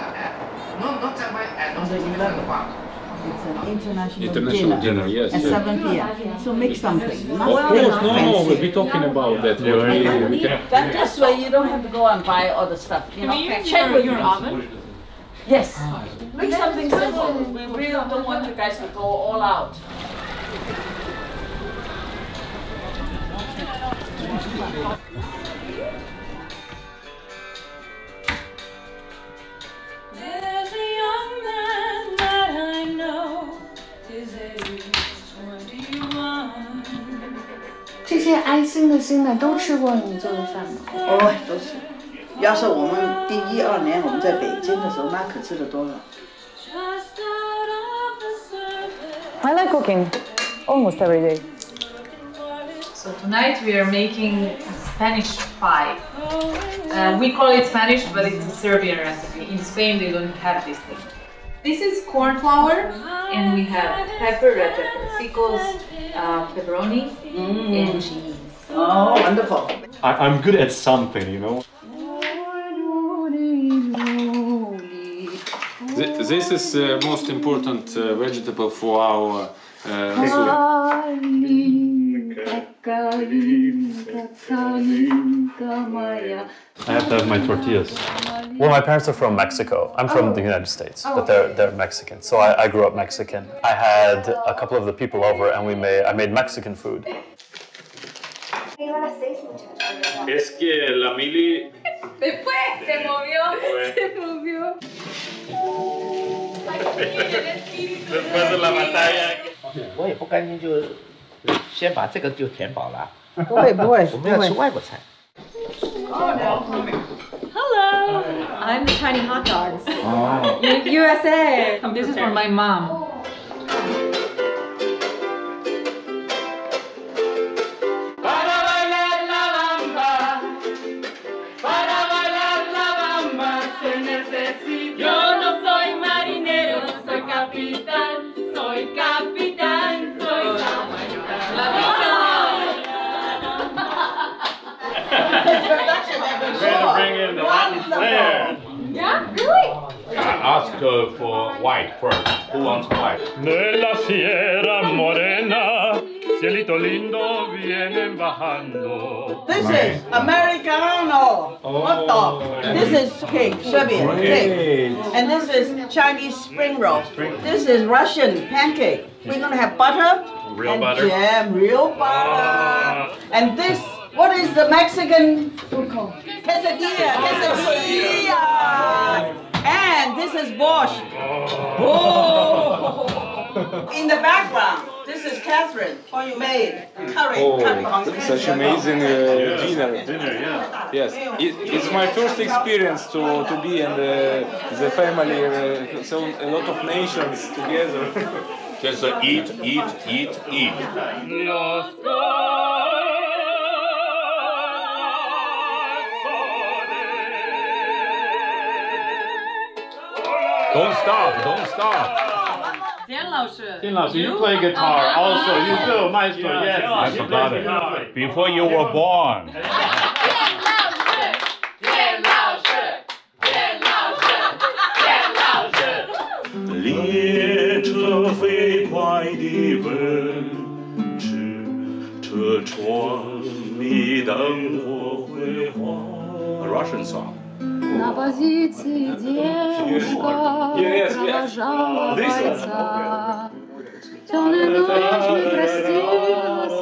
It's an international dinner yes. at 7 p.m. So make something. Of course, no, we'll be talking about that. That this way you don't have to go and buy all the stuff. You know, check with your oven. Yes. Make something simple. We really don't want you guys to go all out. There's a young man that I know, his age is 21. 这些爱新的新的都吃过你做的饭吗？ 哦，都是。要是我们第1、2年我们在北京的时候，那可吃的多了。 I like cooking almost every day. So tonight we are making a Spanish pie. We call it Spanish, but it's a Serbian recipe. In Spain they don't have this thing. This is corn flour, and we have pepper, red pepper, pickles, pepperoni, and cheese. Oh, wonderful. I'm good at something, you know. This is the most important vegetable for our I have to have my tortillas. Well, my parents are from Mexico. I'm from the United States, but they're Mexican. So I grew up Mexican. I had a couple of the people over, and I made Mexican food. Es que la Mili. Se movió. Después de la batalla. 我也不甘心，就先把这个就填饱了。 不会， 我们要吃外国菜。 Hello, I'm the tiny hot dogs. USA. This is for my mom. Yo no soy marinero, soy capitán, soy capitán, soy Way to bring in the Latin flair. Yeah, really? Ask for white first. Who wants white? De la Sierra Morena, cielito lindo, vienen bajando. This is Americano hot dog. This is cake, Serbian cake. And this is Chinese spring roll. This is Russian pancake. We're gonna have butter Real and butter? jam, real butter. And this, what is the Mexican food called? Quesadilla, quesadilla. And this is borscht. Oh. In the background, this is Catherine. What you made? Curry. Such amazing dinner. Yeah. Yes, it's my first experience to be in the family, so a lot of nations together. Just eat, eat, eat, eat. Don't stop, don't stop. 田老师 you play guitar also. You do, maestro. Yes. I forgot it. Before you were born. 列车飞快地奔驰，车窗里灯火辉煌。 A Russian song. На позиции девушка провожала бойца. Темной ночью не простилась,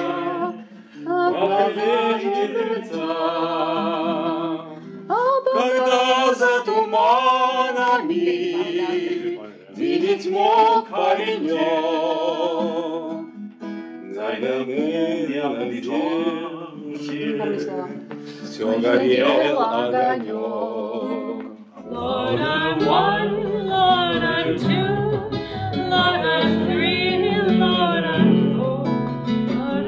Когда за туманами видеть мог паренек, на все горел огонек. Lord, I'm one, Lord, I'm two, Lord, I'm three, Lord, I'm four, Lord,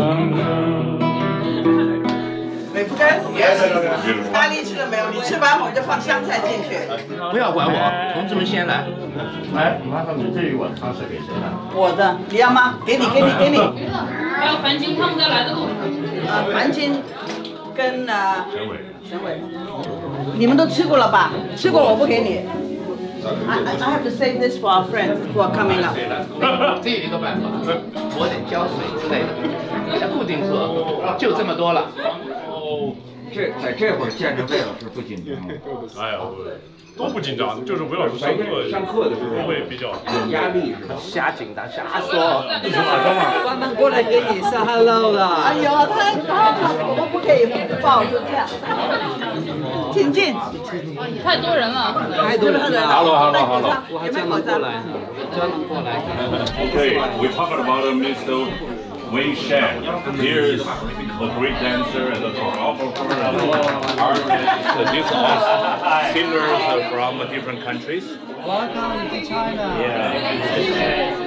美不干？ Yes. 咖喱吃了没有？你吃完我们就放香菜进去。 不要管我，同志们先来。来，麻烦你这一碗汤是给谁的？ 我的，你要吗？给你。 还有樊金他们在来的路上。 樊金跟沈伟，你们都吃过了吧？吃过我不给你。I have to save this for our friends who are coming up. 这有一个办法，抹点胶水之类的，像固定做，就这么多了。 在这会儿见着魏老师不紧张吗？ 哎呀，都不紧张，就是吴老师上课的时候会比较有压力是吧？瞎紧张，瞎说。 专门过来给你说 hello 的。哎呦，我们不可以抱，就这样。请进。 太多人了。 太多人了。 Hello。 我还专门过来， Okay, we're talking about Mr. Wei Shan. Here's a great dancer and a choreographer and an artist. These are singers from different countries. Welcome to China. Yeah.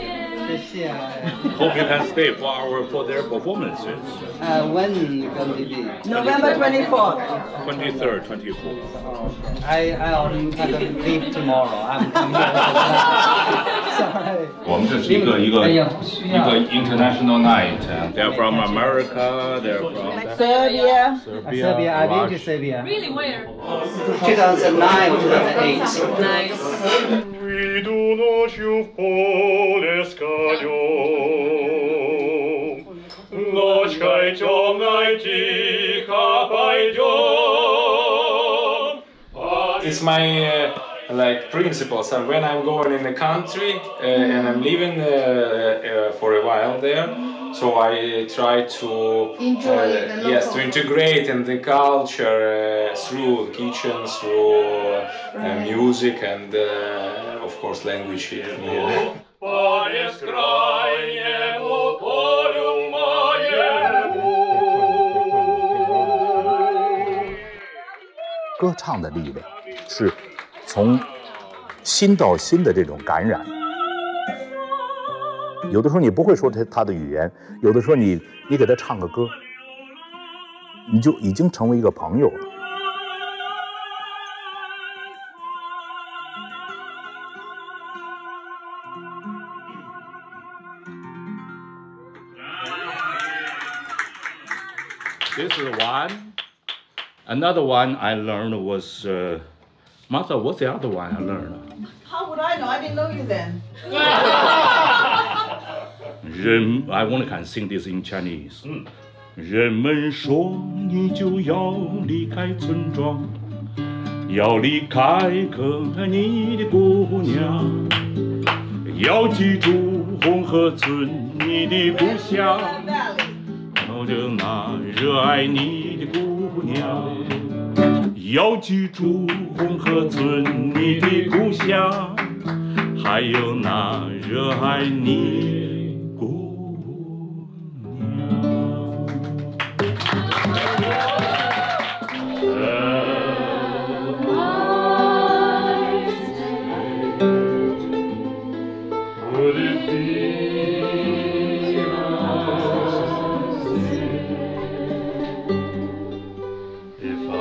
Hope you can stay for their performances. When going to be? November 24th. 23rd, 24th. I'm gonna leave tomorrow. I'm here. Sorry. 我们这是一个 international night. They're from America. They're from Serbia. Serbia. I've been to Serbia. Really, where? 2009 or 2008. Nice. Иду ночью в поле с конем, ночкой темной тихо пойдем. It's my like principles, and when I'm going in the country and I'm living for a while there, so I try to to integrate in the culture through the kitchen, through music, and of course language here. По бескрайнему полю моему. 歌唱的力量是从心到心的这种感染。有的时候你不会说他的语言，有的时候你给他唱个歌，你就已经成为一个朋友了。 This is one. Another one I learned was, Martha, what's the other one I learned? How would I know? I didn't know you then. I only can sing this in Chinese. 人们说你就要离开村庄，要离开可爱你的姑娘，要记住红河村你的故乡，抱着那热爱你的姑娘。要记住红河村你的故乡，还有那热爱你的姑娘。Would it be if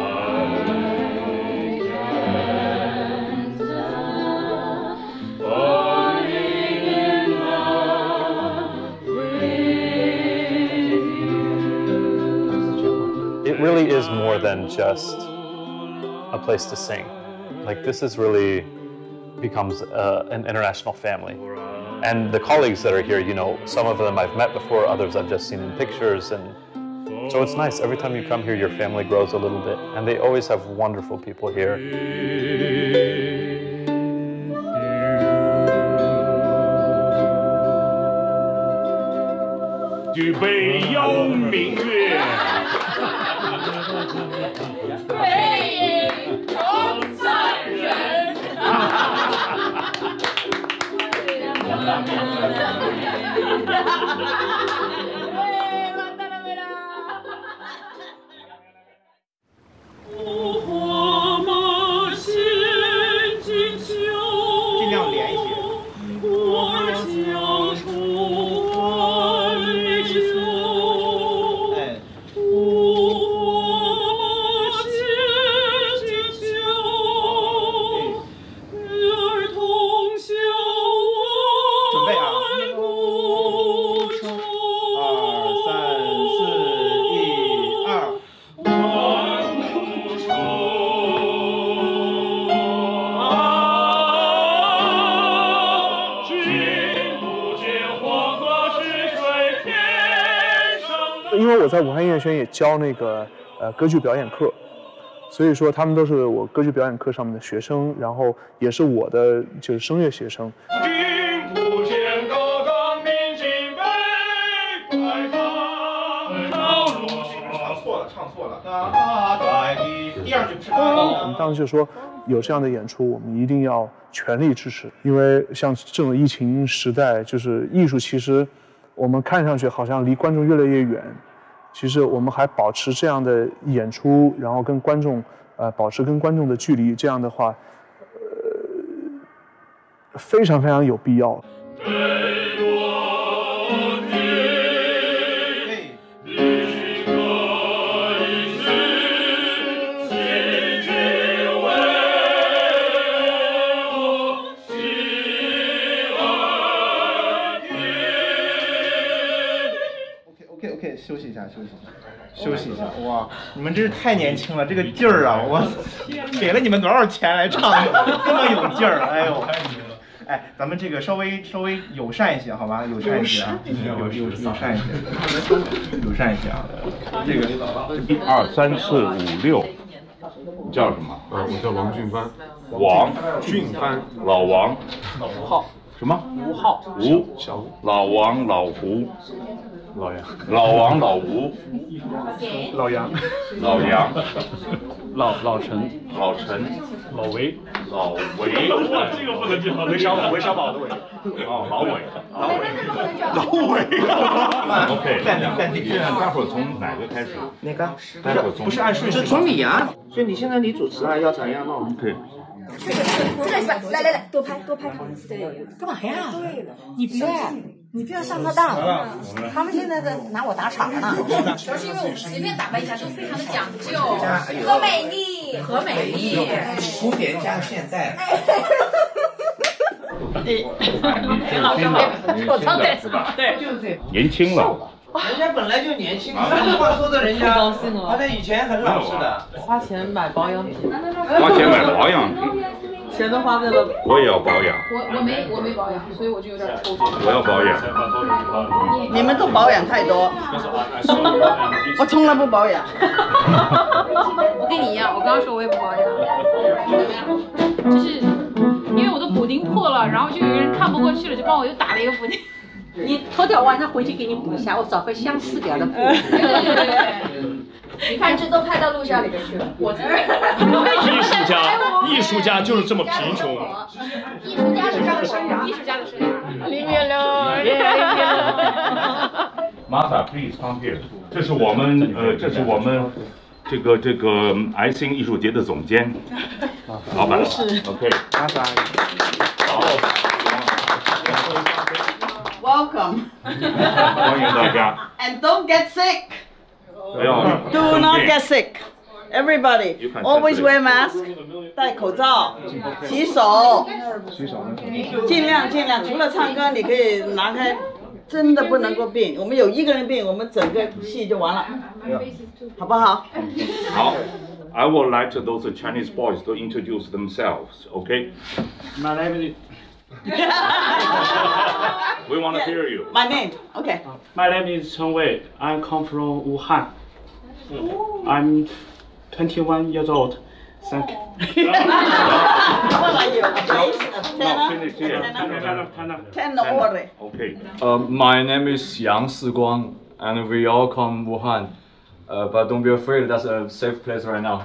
It really is more than just a place to sing. Like this is really becomes an international family. And the colleagues that are here, you know, some of them I've met before, others I've just seen in pictures. And so it's nice. Every time you come here, your family grows a little bit. And they always have wonderful people here. 举杯邀明月。 对，中山人。 尽量连一些。 因为我在武汉音乐学院也教那个歌剧表演课，所以说他们都是我歌剧表演课上面的学生，然后也是我的就是声乐学生。 唱错了，第二句不是我们当时就说，有这样的演出，我们一定要全力支持，因为像这种疫情时代，就是艺术其实我们看上去好像离观众越来越远，其实我们还保持这样的演出，然后跟观众保持跟观众的距离，这样的话，非常非常有必要。 休息一下，休息一下，休息一下。哇，你们真是太年轻了，这个劲儿啊！我给了你们多少钱来唱，这么有劲儿？哎呦，哎，咱们这个稍微友善一些，好吧？友善一些啊，友善一些，友善一些啊。这个 1、2、3、4、5、6，叫什么？ 我叫王俊帆。 王俊帆，老王。 吴浩。 什么？ 吴浩。 小吴。老王，老胡。 老杨， 老王，老吴， 老杨， 老杨， 老陈， 老陈， 老韦， 老韦， 这个不能叫，韦小宝的韦， 哦，老韦， 老韦 ，OK， 暂停，待会儿从哪个开始？ 哪个？ 待会儿从不是按顺序，从你啊，所以你现在你主持啊，要怎样弄 ？OK。 这个是吧？来，多拍他们。对，干嘛呀？对了，你不要上他当，他们现在在拿我打场呢。 主要是因为我们随便打扮一下都非常的讲究和美丽， 和美丽， 古典加现代。 我操，对是吧？ 对， 就是这。 年轻了。 人家本来就年轻，你话说的人家，他在以前很老实的。 花钱买保养品。 花钱买保养品。 钱都花在了。 我也要保养。 我没保养，所以我就有点抽筋。 我要保养。 你们都保养太多，我从来不保养。 我跟你一样，我刚刚说我也不保养，就是因为我的补丁破了，然后就有人看不过去了，就帮我又打了一个补丁。 你头条晚上回去给你补一下，我找个相似点的补。 你看，这都拍到录像里面去了。我这艺术家就是这么贫穷。 艺术家是这样的生涯，艺术家的生涯。 里面了。 Martha, please come here。这是我们这个癌星艺术节的总监，老板。OK。Martha。好。 Welcome. 欢迎大家。 And don't get sick. 不要。 Do not get sick. Everybody, always wear mask. 戴口罩，洗手，尽量，除了唱歌，你可以拿开。真的不能够病，我们有一个人病，我们整个戏就完了，好不好？ 好。I would like those Chinese boys to introduce themselves, okay? My name is. We want to hear you. My name, okay. My name is Chen Wei. I come from Wuhan. I'm 21 years old. Thank you. What are you? No, finish here. 10 already. Okay. My name is Yang Siguang, and we all come Wuhan. But don't be afraid, that's a safe place right now.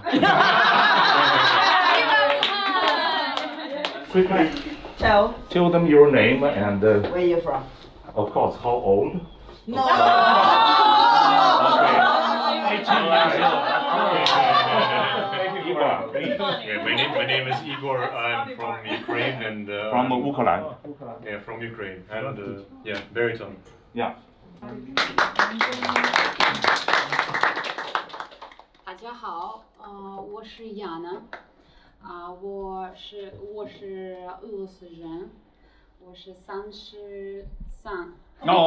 Quickly. Tell them your name and. Where you're from? Of course. How old? No. Okay. 18 years old. My name is Igor. I'm from Ukraine and. From Ukraine. Yeah, from Ukraine, and yeah, baritone. Yeah. 大家好，我是亚楠，我是俄罗斯人，我是33。 哦。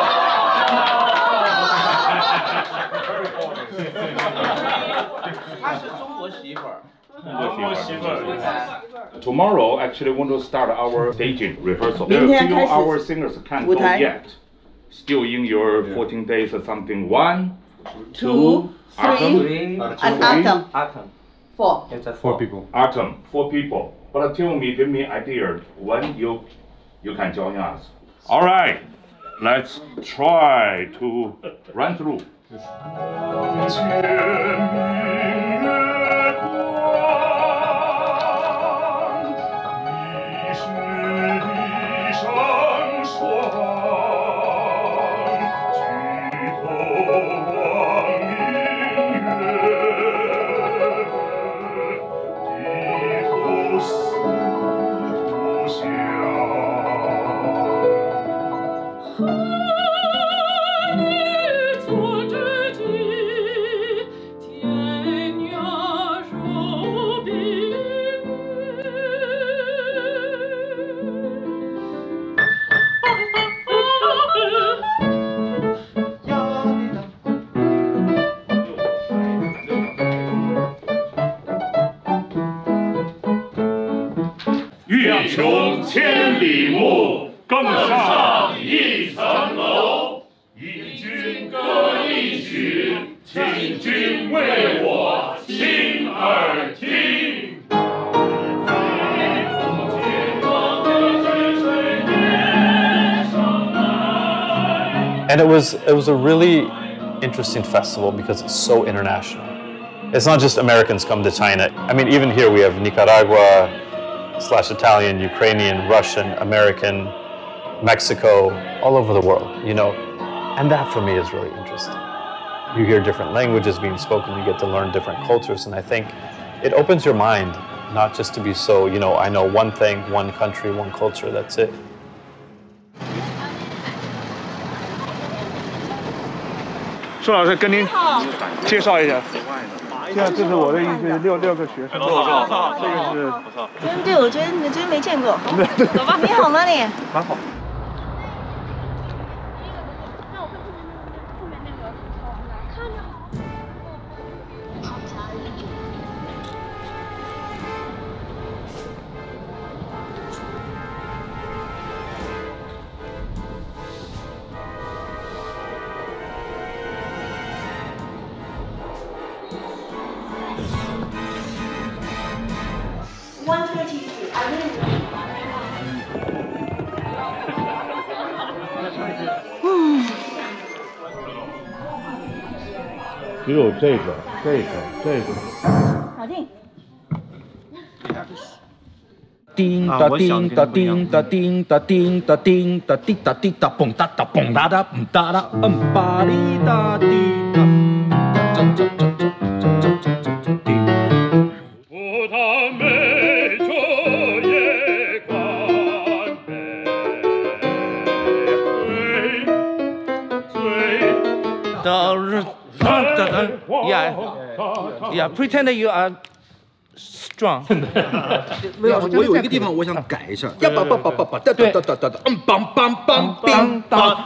她是中国媳妇儿。 Tomorrow, actually, want to start our staging rehearsal. There are few our singers can't go yet. still in your 14 days or something. 1, 2, 3, and atom. Atom. 4. It's a 4 people. Atom, 4 people. But tell me, give me idea when you can join us. All right, let's try to run through. 欲穷千里目，更上一层楼。与君歌一曲，请君为我倾耳听。 And it was a really interesting festival because it's so international. It's not just Americans come to China. I mean, even here we have Nicaragua/Italian, Ukrainian, Russian, American, Mexico, all over the world, you know. And that for me is really interesting. You hear different languages being spoken, you get to learn different cultures, and I think it opens your mind not just to be so, you know, I know one thing, one country, one culture, that's it. 苏老师跟您介绍一下，这是我的六个学生，这个是， 对，我觉得你真没见过。走吧，你好吗你？ 蛮好。 只有这个。 搞定。 叮哒叮哒叮哒叮哒叮哒叮哒滴哒滴哒蹦哒哒蹦哒哒蹦哒哒巴哩哒滴哒。 不但美着夜光 Yeah, pretend you are strong. 我有一个地方我想改一下。呀吧吧吧吧吧，哒哒哒哒哒哒，梆梆梆梆梆。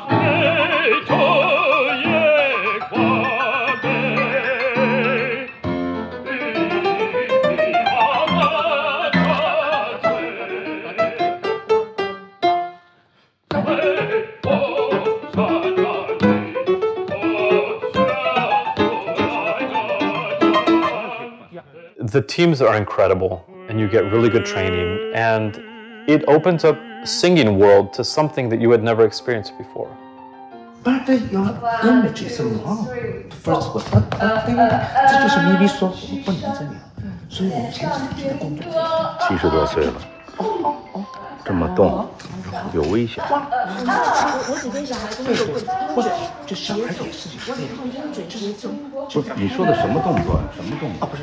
The teams are incredible, and you get really good training, and it opens up singing world to something that you had never experienced before. But your image is wrong. First of all, 这就是咪咪说不能这样，所以我们前几天的工作。 70多岁了，这么动，有危险。 我只跟小孩工作过， 或者就小孩也是这样， 不是你说的什么动作？什么动作？ 不是。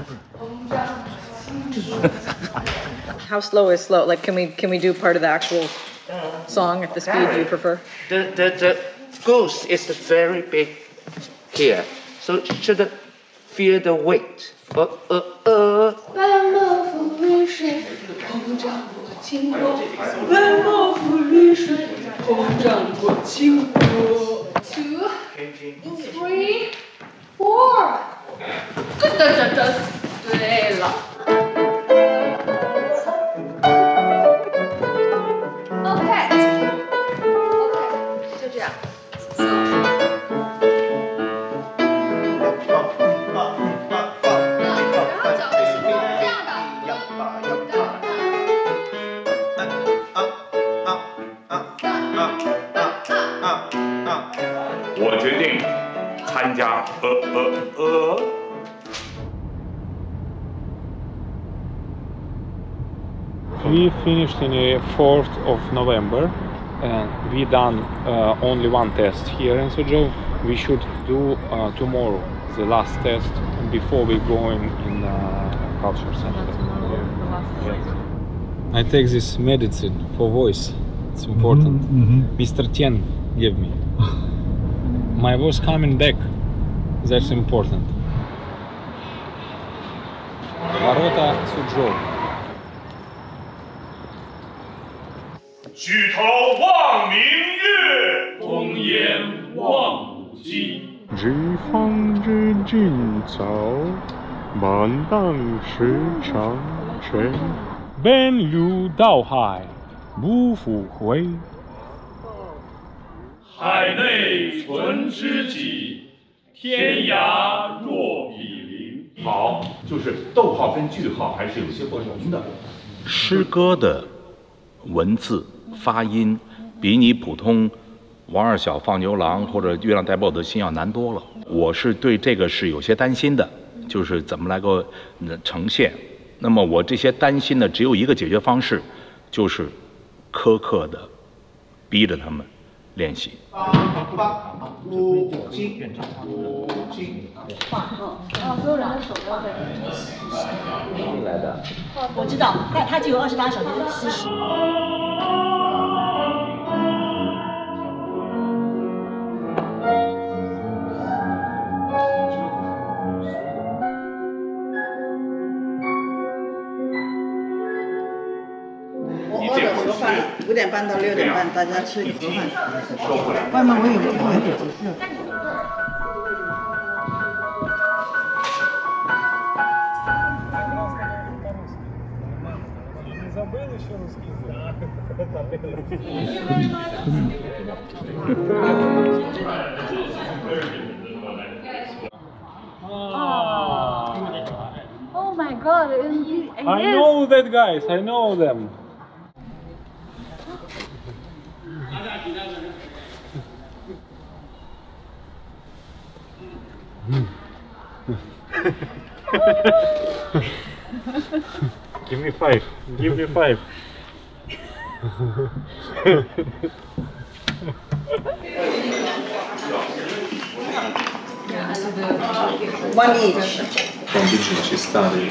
How slow is slow? Like, can we do part of the actual song at the speed you prefer? The goose is very big here, so should feel the weight. 半毛浮绿水，膨胀过青波。半毛浮绿水，膨胀过青波。2, 3, 4。这对了。 OK，就这样。 我决定参加 We finished in the 4th of November and we done only one test here in Suzhou. We should do tomorrow the last test before we go in culture center. I take this medicine for voice. It's important. Mr. Tian gave me. My voice coming back. That's important. Ворота Сузhou. 举头望明月，风烟望古今。 日方日今早，满当时常晨。奔流到海，不复回。 海内存知己，天涯若比邻。 好，就是逗号跟句号还是有些不同的。诗歌的文字发音比你普通王二小放牛郎或者月亮代表我的心要难多了。我是对这个是有些担心的，就是怎么来个呈现。那么我这些担心呢，只有一个解决方式，就是苛刻的逼着他们练习。 所有人的手都要在来的。 我知道，他只有28小时40。 5点半到6点半，大家吃一盒饭。外面我有个会。 Oh my God! I know that guys. I know them. Give me 5. Give me 5. One each. Condici stare.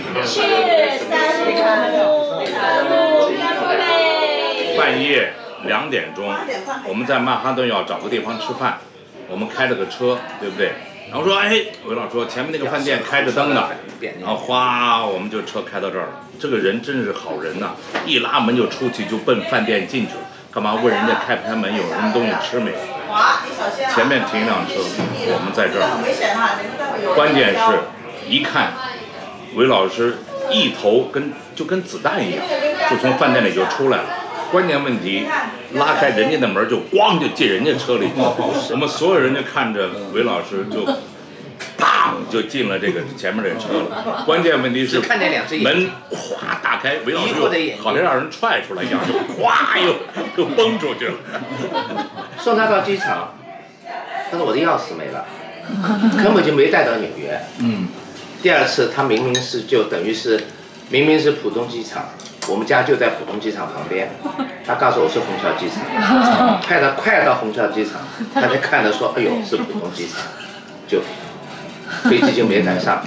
半夜2点钟，我们在曼哈顿要找个地方吃饭，我们开了个车，对不对？然后说，哎，韦老说前面那个饭店开着灯呢，然后哗，我们就车开到这儿了。这个人真是好人呐，一拉门就出去，就奔饭店进去了。干嘛问人家开不开门，有什么东西吃没有？前面停一辆车，我们在这儿。关键是，一看，韦老师一头就跟子弹一样，就从饭店里就出来了。关键问题，拉开人家的门就咣就进人家车里，我们所有人就看着韦老师就，砰就进了这个前面这个车了。关键问题是门咵打开，韦老师好像让人踹出来一样，就咵又崩出去了。 送他到机场，但是我的钥匙没了，根本就没带到纽约。第二次他明明是浦东机场。我们家就在浦东机场旁边，他告诉我是虹桥机场，派他快到虹桥机场，他才看着说，哎呦是浦东机场，就飞机就没赶上。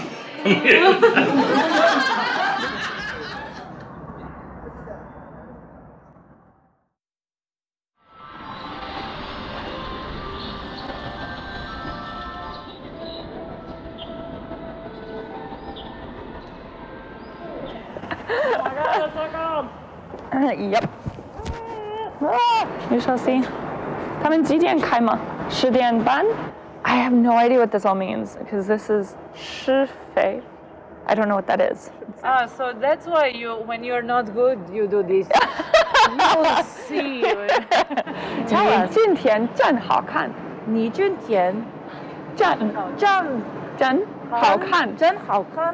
Yep. You shall see. 他们几点开吗？10点半 I have no idea what this all means because this is 师肥 I don't know what that is. So that's why when you're not good, you do this. You will see. 你今天真好看。 你今天真好看。 真好看。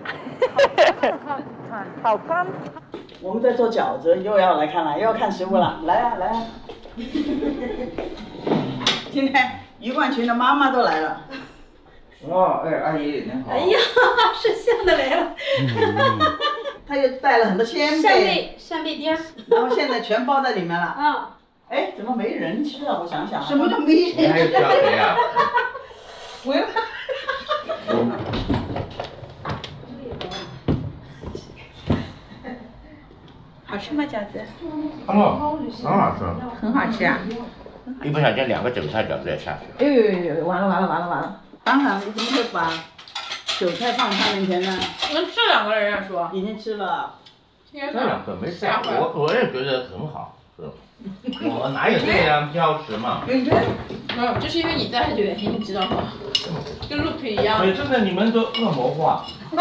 好看。 我们在做饺子，又要来看了，又要看食物了，来啊来啊！今天余冠群的妈妈都来了。 哦，哎，阿姨您好。 哎呀，是像的来了。 他又带了很多鲜贝， 扇贝丁， 然后现在全包在里面了。 啊。 哎，怎么没人吃啊？我想想。 什么叫没人吃？ 还有饺子呀？ 我又。好吃吗，饺子？ 很好吃。 很好吃啊。 一不小心2个韭菜饺子也下去了。 哎呦，完了！当然，你怎么会把韭菜放他面前呢？ 能吃2个人啊，说。 已经吃了。 这2个没事，我也觉得很好。我哪有这样挑食嘛？ 没有，这是因为你在的原因，你知道吗？跟 Luke 一样。 对，真的你们都恶魔化。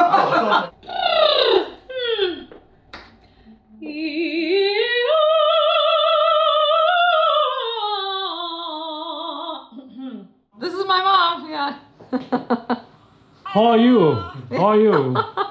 This is my mom. Yeah. How are you? How are you?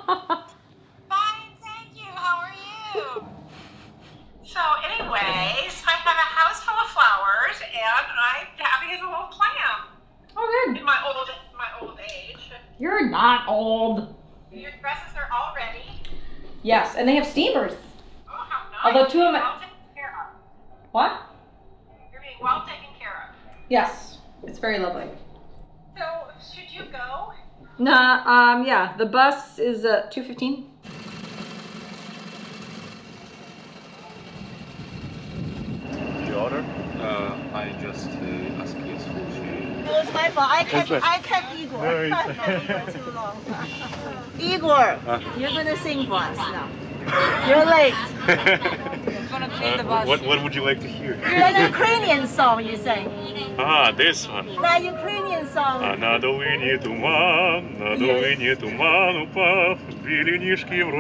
So anyways, I have a house full of flowers and I'm having a little plant. Oh good. In my old age. You're not old. Your dresses are all ready. Yes, and they have steamers. Oh, how nice. Although 2 of them. Well taken care of. What? You're being well taken care of. Yes, it's very lovely. So should you go? Nah, yeah, the bus is 2:15. The order? I just asked his food. It was my fault. I kept Igor. Too long. Igor, you're gonna sing for us now. You're late. I'm gonna clean the bus. What would you like to hear? You're an Ukrainian song, you say. Ah, this one. That Ukrainian song. А на долині туман упав, білі ніжки в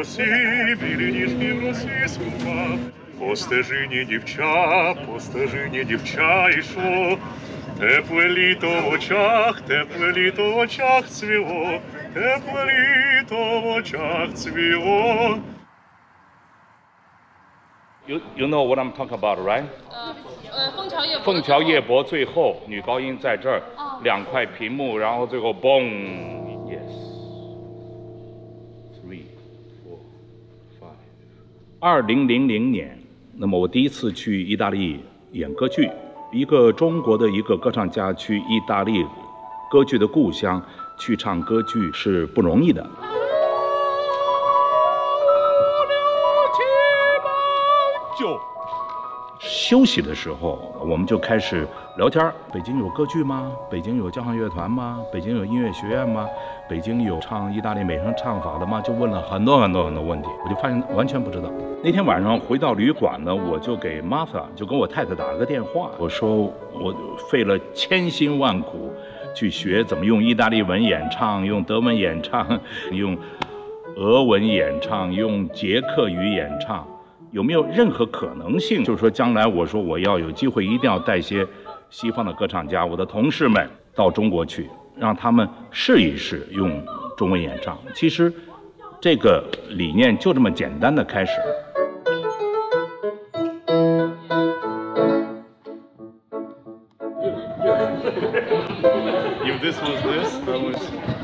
росі скупав. По стежині дівча йшло, тепле літо в очах цвіло, тепле літо в очах цвіло. You know what I'm talking about, right? 凤桥夜伯最后女高音在这儿，2块屏幕，然后最后嘣 ，yes， 3 4 5。2000年，那么我第一次去意大利演歌剧，一个中国的一个歌唱家去意大利歌剧的故乡去唱歌剧是不容易的。就休息的时候，我们就开始聊天。北京有歌剧吗？北京有交响乐团吗？北京有音乐学院吗？北京有唱意大利美声唱法的吗？就问了很多问题，我就发现完全不知道。那天晚上回到旅馆呢，我就给 Martha 就跟我太太打了个电话，我说我费了千辛万苦去学怎么用意大利文演唱，用德文演唱，用俄文演唱，用捷克语演唱。有没有任何可能性，就是说将来我说我要有机会一定要带些西方的歌唱家，我的同事们到中国去，让他们试一试用中文演唱。其实这个理念就这么简单的开始。 If this was this, that was.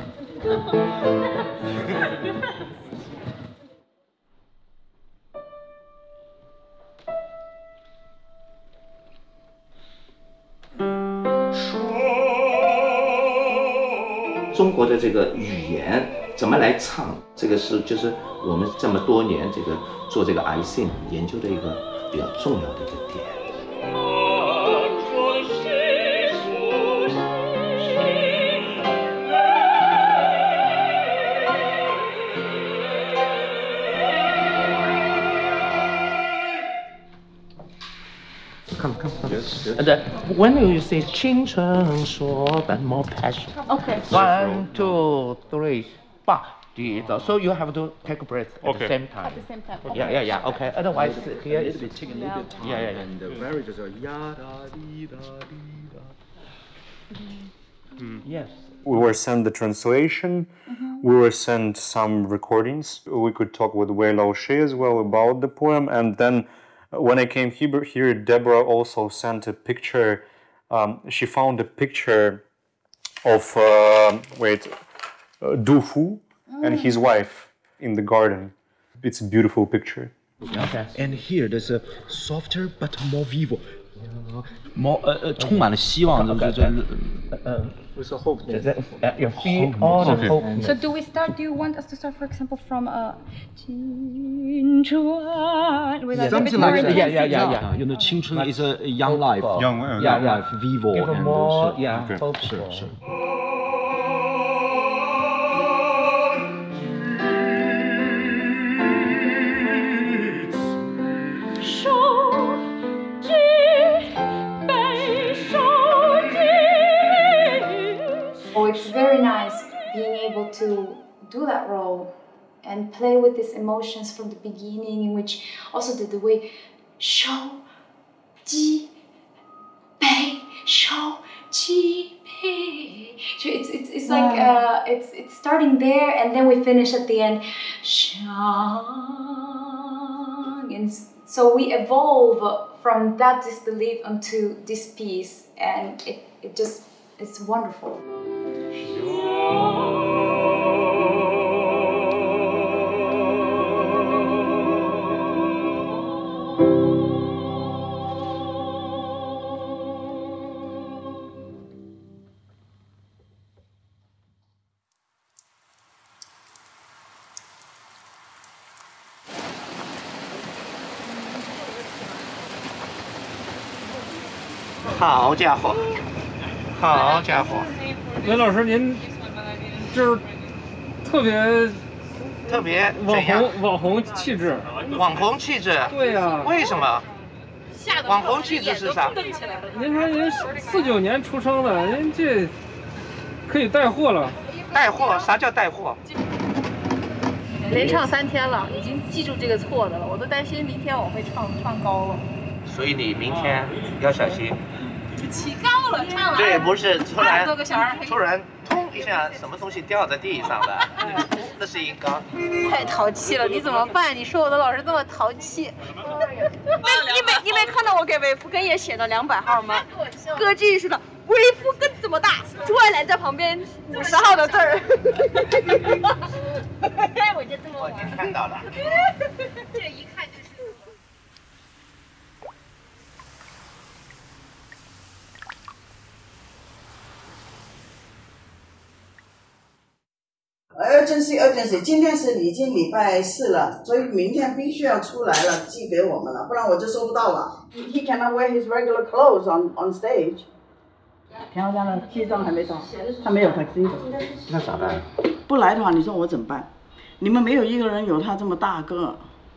中国的这个语言怎么来唱，这个是就是我们这么多年这个做这个 I Sing 研究的一个比较重要的一个点。Come. Yes. And when you say 青春说 and more passion. Okay. 1, 2, 3, 4. So you have to take a breath at the same time. At the same time. Okay. Yeah. Okay. Otherwise, here a little bit, take a little bit time. Yeah. And the very just ya da dee da dee da. Yes. We were sent the translation. We were sent some recordings. We could talk with Wei Laoshi as well about the poem. And then when I came here, Deborah also sent a picture she found a picture of Du Fu and his wife in the garden. It's a beautiful picture. Okay. And here there's a softer but more vivo. More 充满了希望， with a hope. You feel all the hope. So do we start? Do you want us to start, for example, from Qingchuan with a bit more intensity? Yeah. You know, 青春 is a young life. Yeah, vivo. Give and more, hope. 是。 Oh, it's very nice being able to do that role and play with these emotions from the beginning, in which also the way shou ji bei shou ji bei. So it's like it's starting there and then we finish at the end shang, and so we evolve from that disbelief onto this piece, and it's wonderful. 好家伙，好家伙！ 文老师，您就是特别网红气质， 网红气质。 对呀。 为什么？网红气质是啥？ 您说您49年出生的，您这可以带货了。 带货？啥叫带货？ 连唱3天了，已经记住这个错的了，我都担心明天我会唱高了。 所以你明天要小心。 起高了，唱了对，不是突然 20多个小时， 突然通一下，什么东西掉在地上的，那是音高。 太淘气了，你怎么办？你说我的老师这么淘气。你没看到我给维夫根也写了200号吗？歌剧似的，维夫根这么大，朱爱兰在旁边50号的字儿。我就这么玩。 我看到了。 这一看就是。 urgency， 今天是已经礼拜4了，所以明天必须要出来了，寄给我们了，不然我就收不到了。He cannot wear his regular clothes on stage。田浩江的西装还没到，他没有 taxi。 那咋办？ 不来的话，你说我怎么办？你们没有一个人有他这么大个。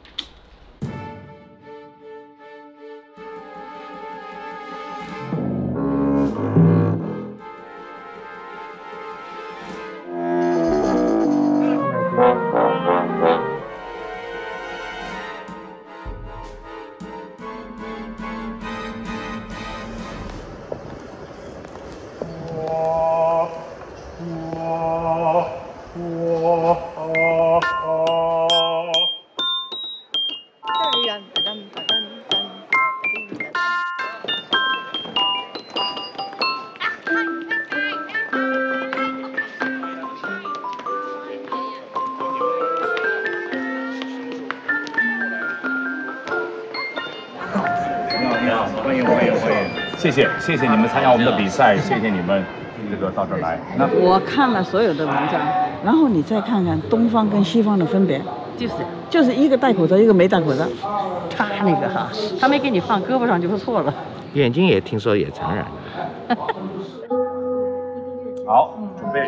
谢谢你们参加我们的比赛，谢谢你们这个到这儿来。 我看了所有的文章，然后你再看看东方跟西方的分别，就是一个戴口罩，一个没戴口罩。他那个哈，他没给你放胳膊上就是错了。 眼睛也听说也传染。 好，准备。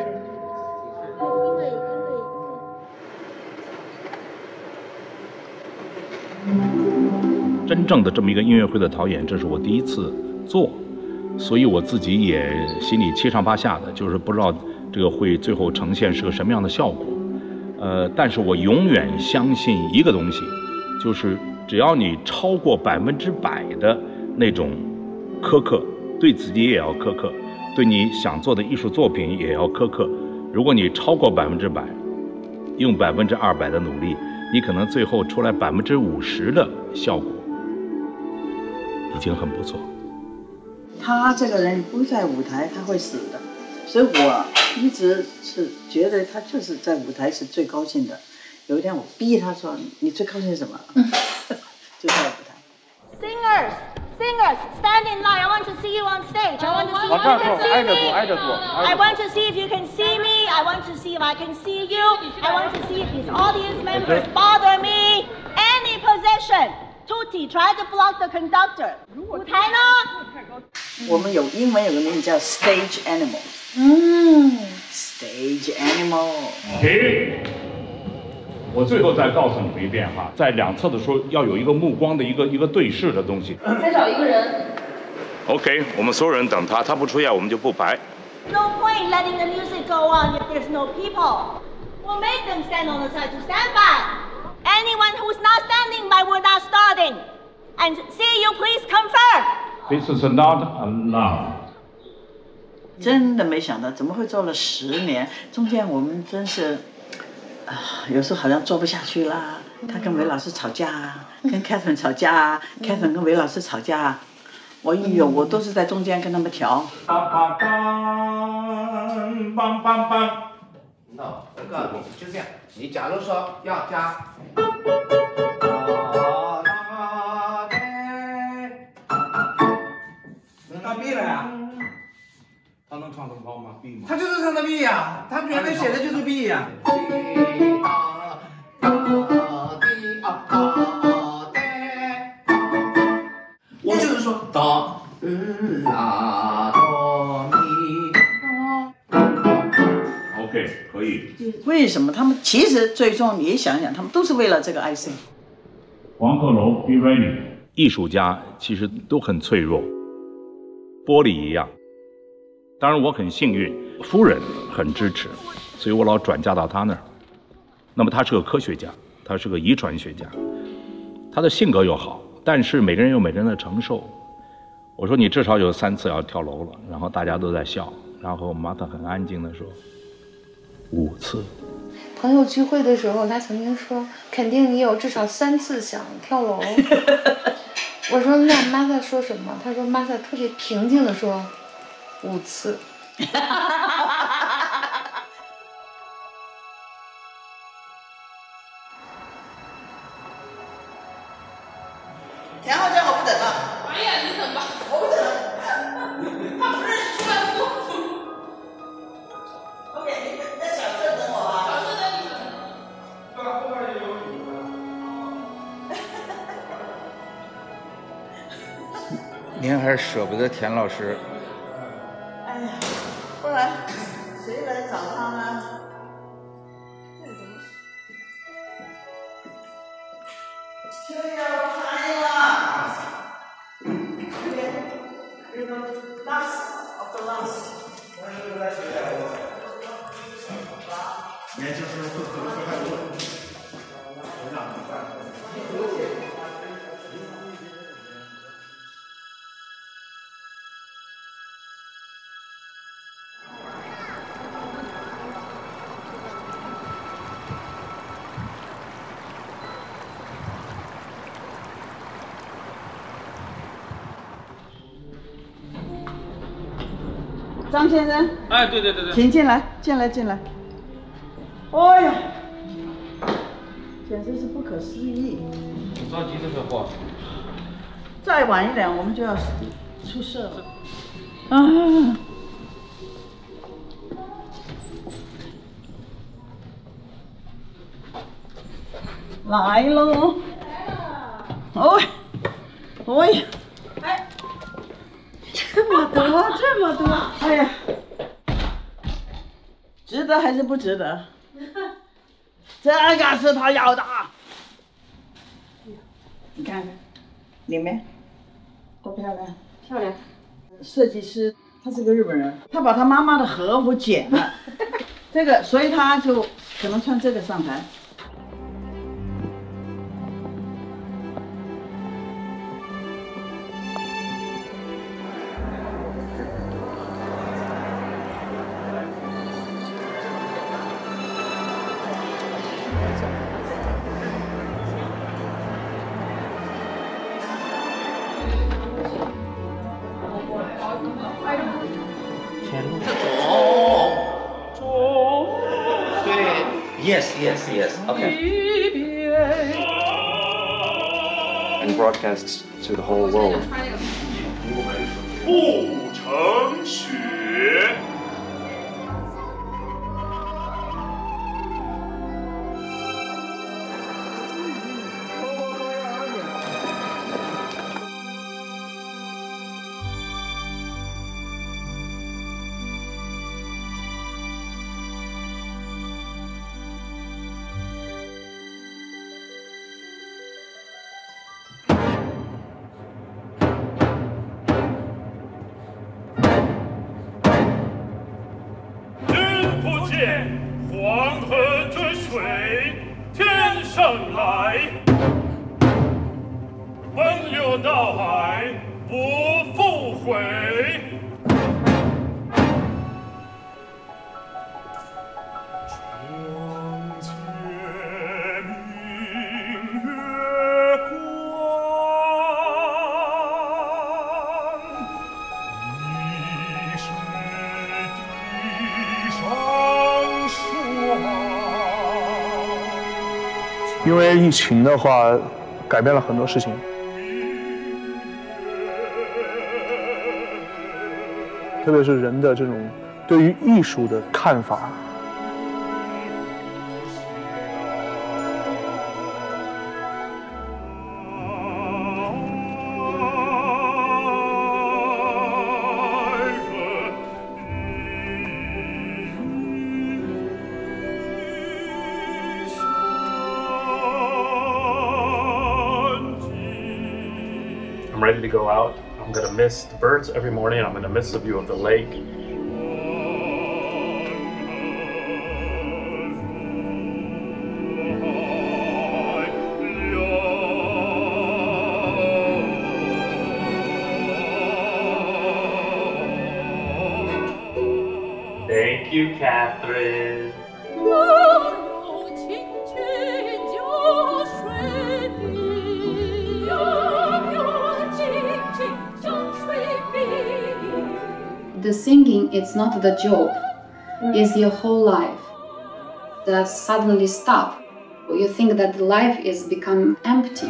真正的这么一个音乐会的导演，这是我第一次做，所以我自己也心里七上八下的，就是不知道这个会最后呈现是个什么样的效果。但是我永远相信一个东西，就是只要你超过100%的那种苛刻，对自己也要苛刻，对你想做的艺术作品也要苛刻。如果你超过100%，用200%的努力，你可能最后出来50%的效果，已经很不错。 他这个人不在舞台他会死的，所以我一直是觉得他就是在舞台是最高兴的。有一天我逼他说：“你最高兴什么？”就在舞台。 Singers, stand in line. I want to see you on stage. I want to see if you can see me. I want to see if you can see me. I want to see if I can see you. I want to see if these audience members bother me. Any possession. Tutti, try to block the conductor. 舞台呢？ 我们英文有个名字叫 stage animal。stage animal。 停！我最后再告诉你们一遍哈，在两侧的时候要有一个目光的一个对视的东西。 再找一个人。 OK， 我们所有人等他，他不出现我们就不排。 No point letting the music go on if there's no people. We'll make them stand on the side to stand by. Anyone who's not standing by, we're not starting. And see you, please confirm. This is not allowed. 真的没想到，怎么会做了10年？中间我们真是，有时候好像做不下去啦。他跟韦老师吵架啊，跟 Catherine 吵架啊，Catherine 跟韦老师吵架啊。我都是在中间跟他们调。 那我告诉你，就这样。你假如说要加。 到 B 了呀？他能唱这么高吗 ？B 吗？ 他就是唱的 B 呀，他原来写的就是 B 呀。我就是说哆啦哆咪。 OK， 可以。 为什么他们其实最终你想想，他们都是为了这个爱情。 黄鹤楼 ，Be ready。艺术家其实都很脆弱，玻璃一样。当然我很幸运，夫人很支持，所以我老转嫁到她那儿。那么他是个科学家，他是个遗传学家，他的性格又好，但是每个人有每个人的承受。我说你至少有3次要跳楼了，然后大家都在笑，然后玛塔很安静地说5次。 朋友聚会的时候，他曾经说，肯定你有至少3次想跳楼。我说那玛塔说什么？他说玛塔特别平静地说5次。 田浩江我不等了。 哎呀，你等吧， 我不等了。 他不认识出来不 ？OK， 你在小车等我吧。 小车等你。 对吧？后边也有你们。 您还是舍不得田老师。 哎呀，不然谁来找他呢？这要拍了。Last of the last。 年轻时候可能会太多。 张先生， 哎，对对对对， 请进来，进来，进来。哎呀，简直是不可思议！ 着急这个货， 再晚一点我们就要出事了。啊！来喽！哦，哎，哎。这么多，这么多，哎呀，值得还是不值得？这个是他要的，你看看，里面多漂亮， 漂亮。 设计师他是个日本人，他把他妈妈的和服剪了，这个，所以他就可能穿这个上台。 Yes. Okay. And broadcasts to the whole world. 不成雪。黄河之水天上来，奔流到海不复回。床前明月光，疑是地上霜。 因为疫情的话，改变了很多事情。特别是人的这种对于艺术的看法。 I'm ready to go out. I'm gonna miss the birds every morning. I'm gonna miss the view of the lake. Thank you, Catherine. The singing, it's not the job, it's your whole life. That suddenly stop. You think that life is become empty.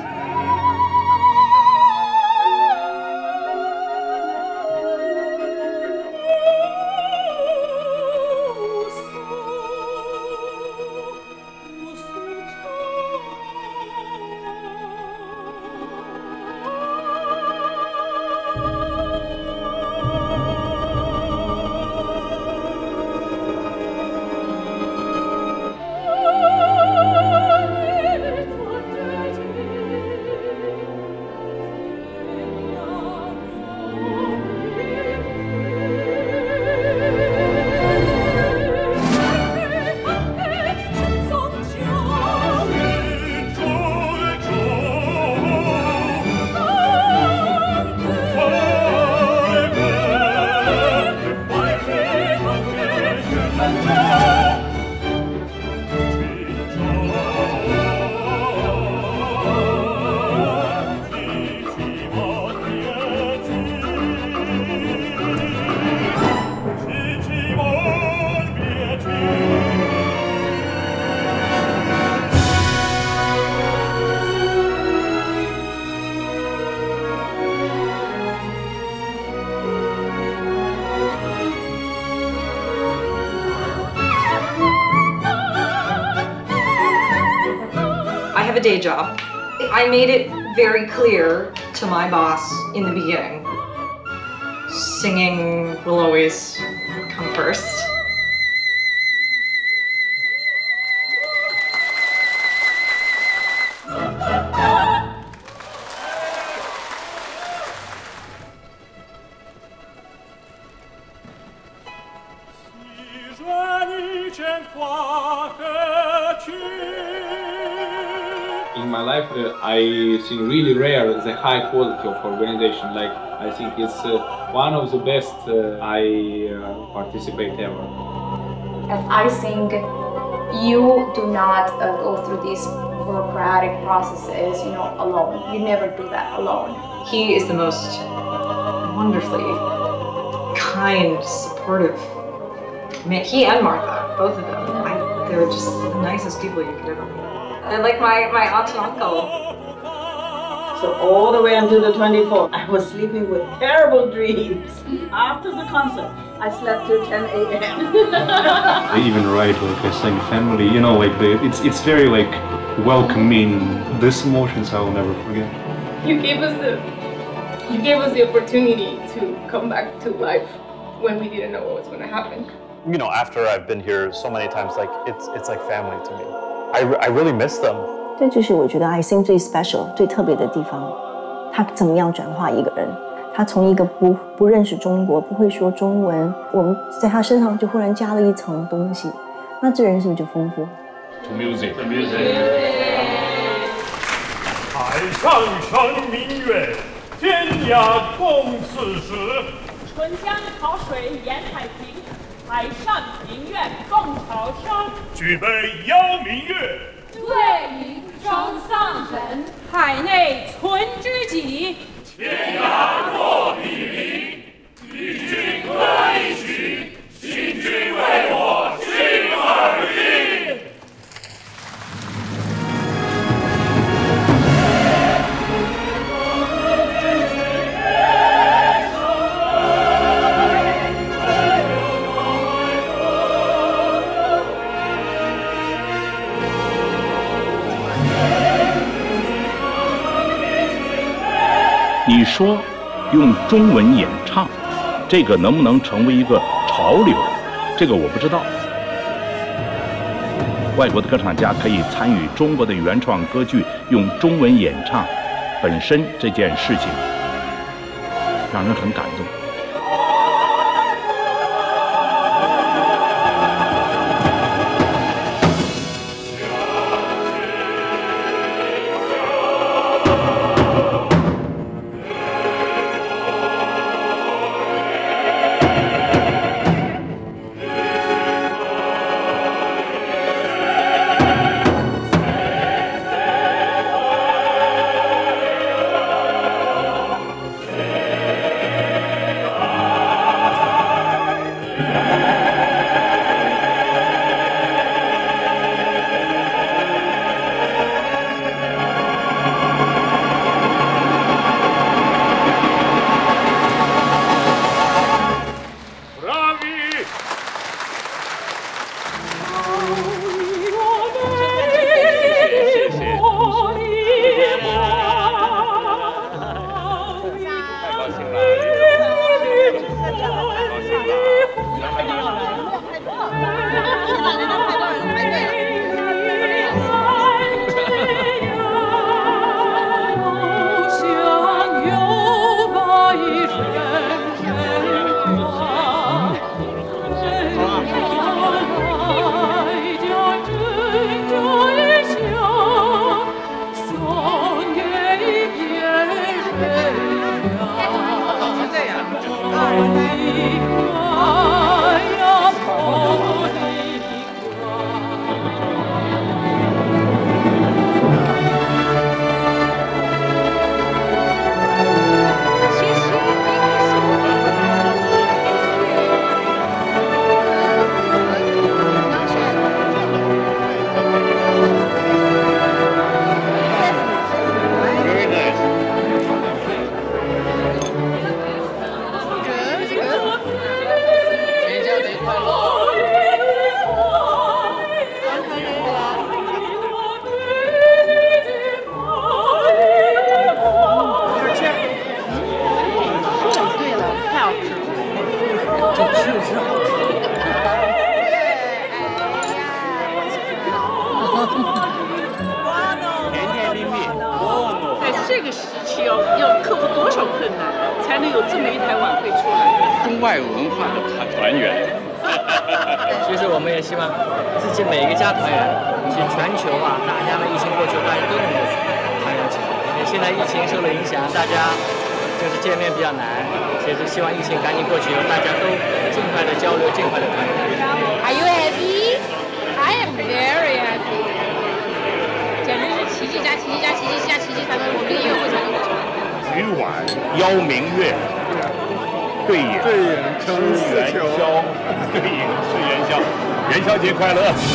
I have a day job. I made it very clear to my boss in the beginning. Singing will always come first. In my life, I think really rare the high quality of organization. Like I think it's one of the best I participate ever. As I think you do not go through these bureaucratic processes, alone. You never do that alone. He is the most wonderfully kind, supportive man. He and Martha, both of them. They're just the nicest people you could ever meet. They're like my aunt and uncle. So all the way until the 24th, I was sleeping with terrible dreams. After the concert, I slept till 10 a.m. They even write like I sang family, you know, like it's very like welcoming. These emotions I will never forget. You gave us the opportunity to come back to life when we didn't know what was going to happen. You know, after I've been here so many times, like it's like family to me. I really miss them. 这就是我觉得爱心最 special 最特别的地方，他怎么样转化一个人？他从一个不认识中国、不会说中文，我们在他身上就忽然加了一层东西，那这人是不是就丰富 ？To music. music. 海上生明月，天涯共此时。 春江潮水沿海平，海上明月共潮生。 举杯邀明月， 对影双丧人。海内存知己， 天涯若比邻。与君歌一曲，请君为我心耳听。 你说用中文演唱，这个能不能成为一个潮流？这个我不知道。外国的歌唱家可以参与中国的原创歌剧用中文演唱，本身这件事情让人很感动。 这个时期要克服多少困难，才能有这么一台晚会出来？ 中外文化的团圆。 其实我们也希望自己每一个家团圆，其实全球啊，大家的疫情过去，大家都能够团圆起来。因为现在疫情受了影响，大家就是见面比较难，其实希望疫情赶紧过去以后，大家都尽快的交流，尽快的团圆。 Are you happy? I am very happy. 简直是奇迹加奇迹加奇迹加奇迹才能，我们的音乐会才能过去。 举碗邀明月，对影是元宵，对影是元宵，元宵节快乐！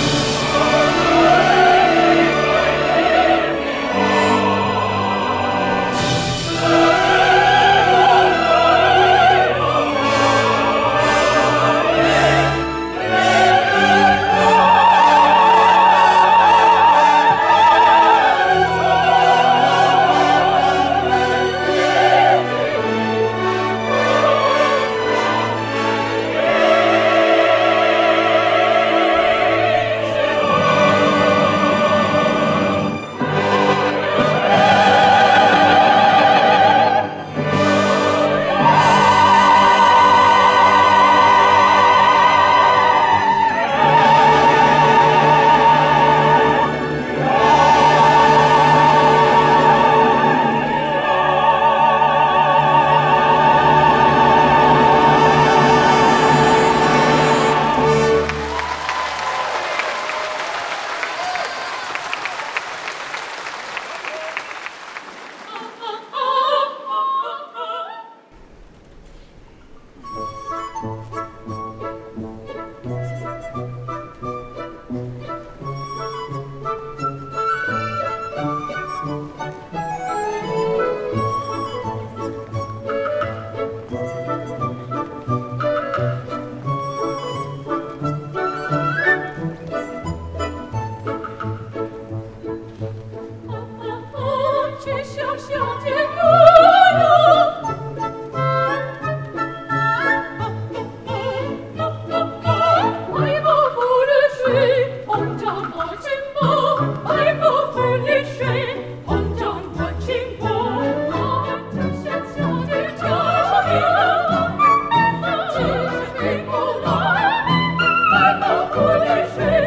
爱不负流水。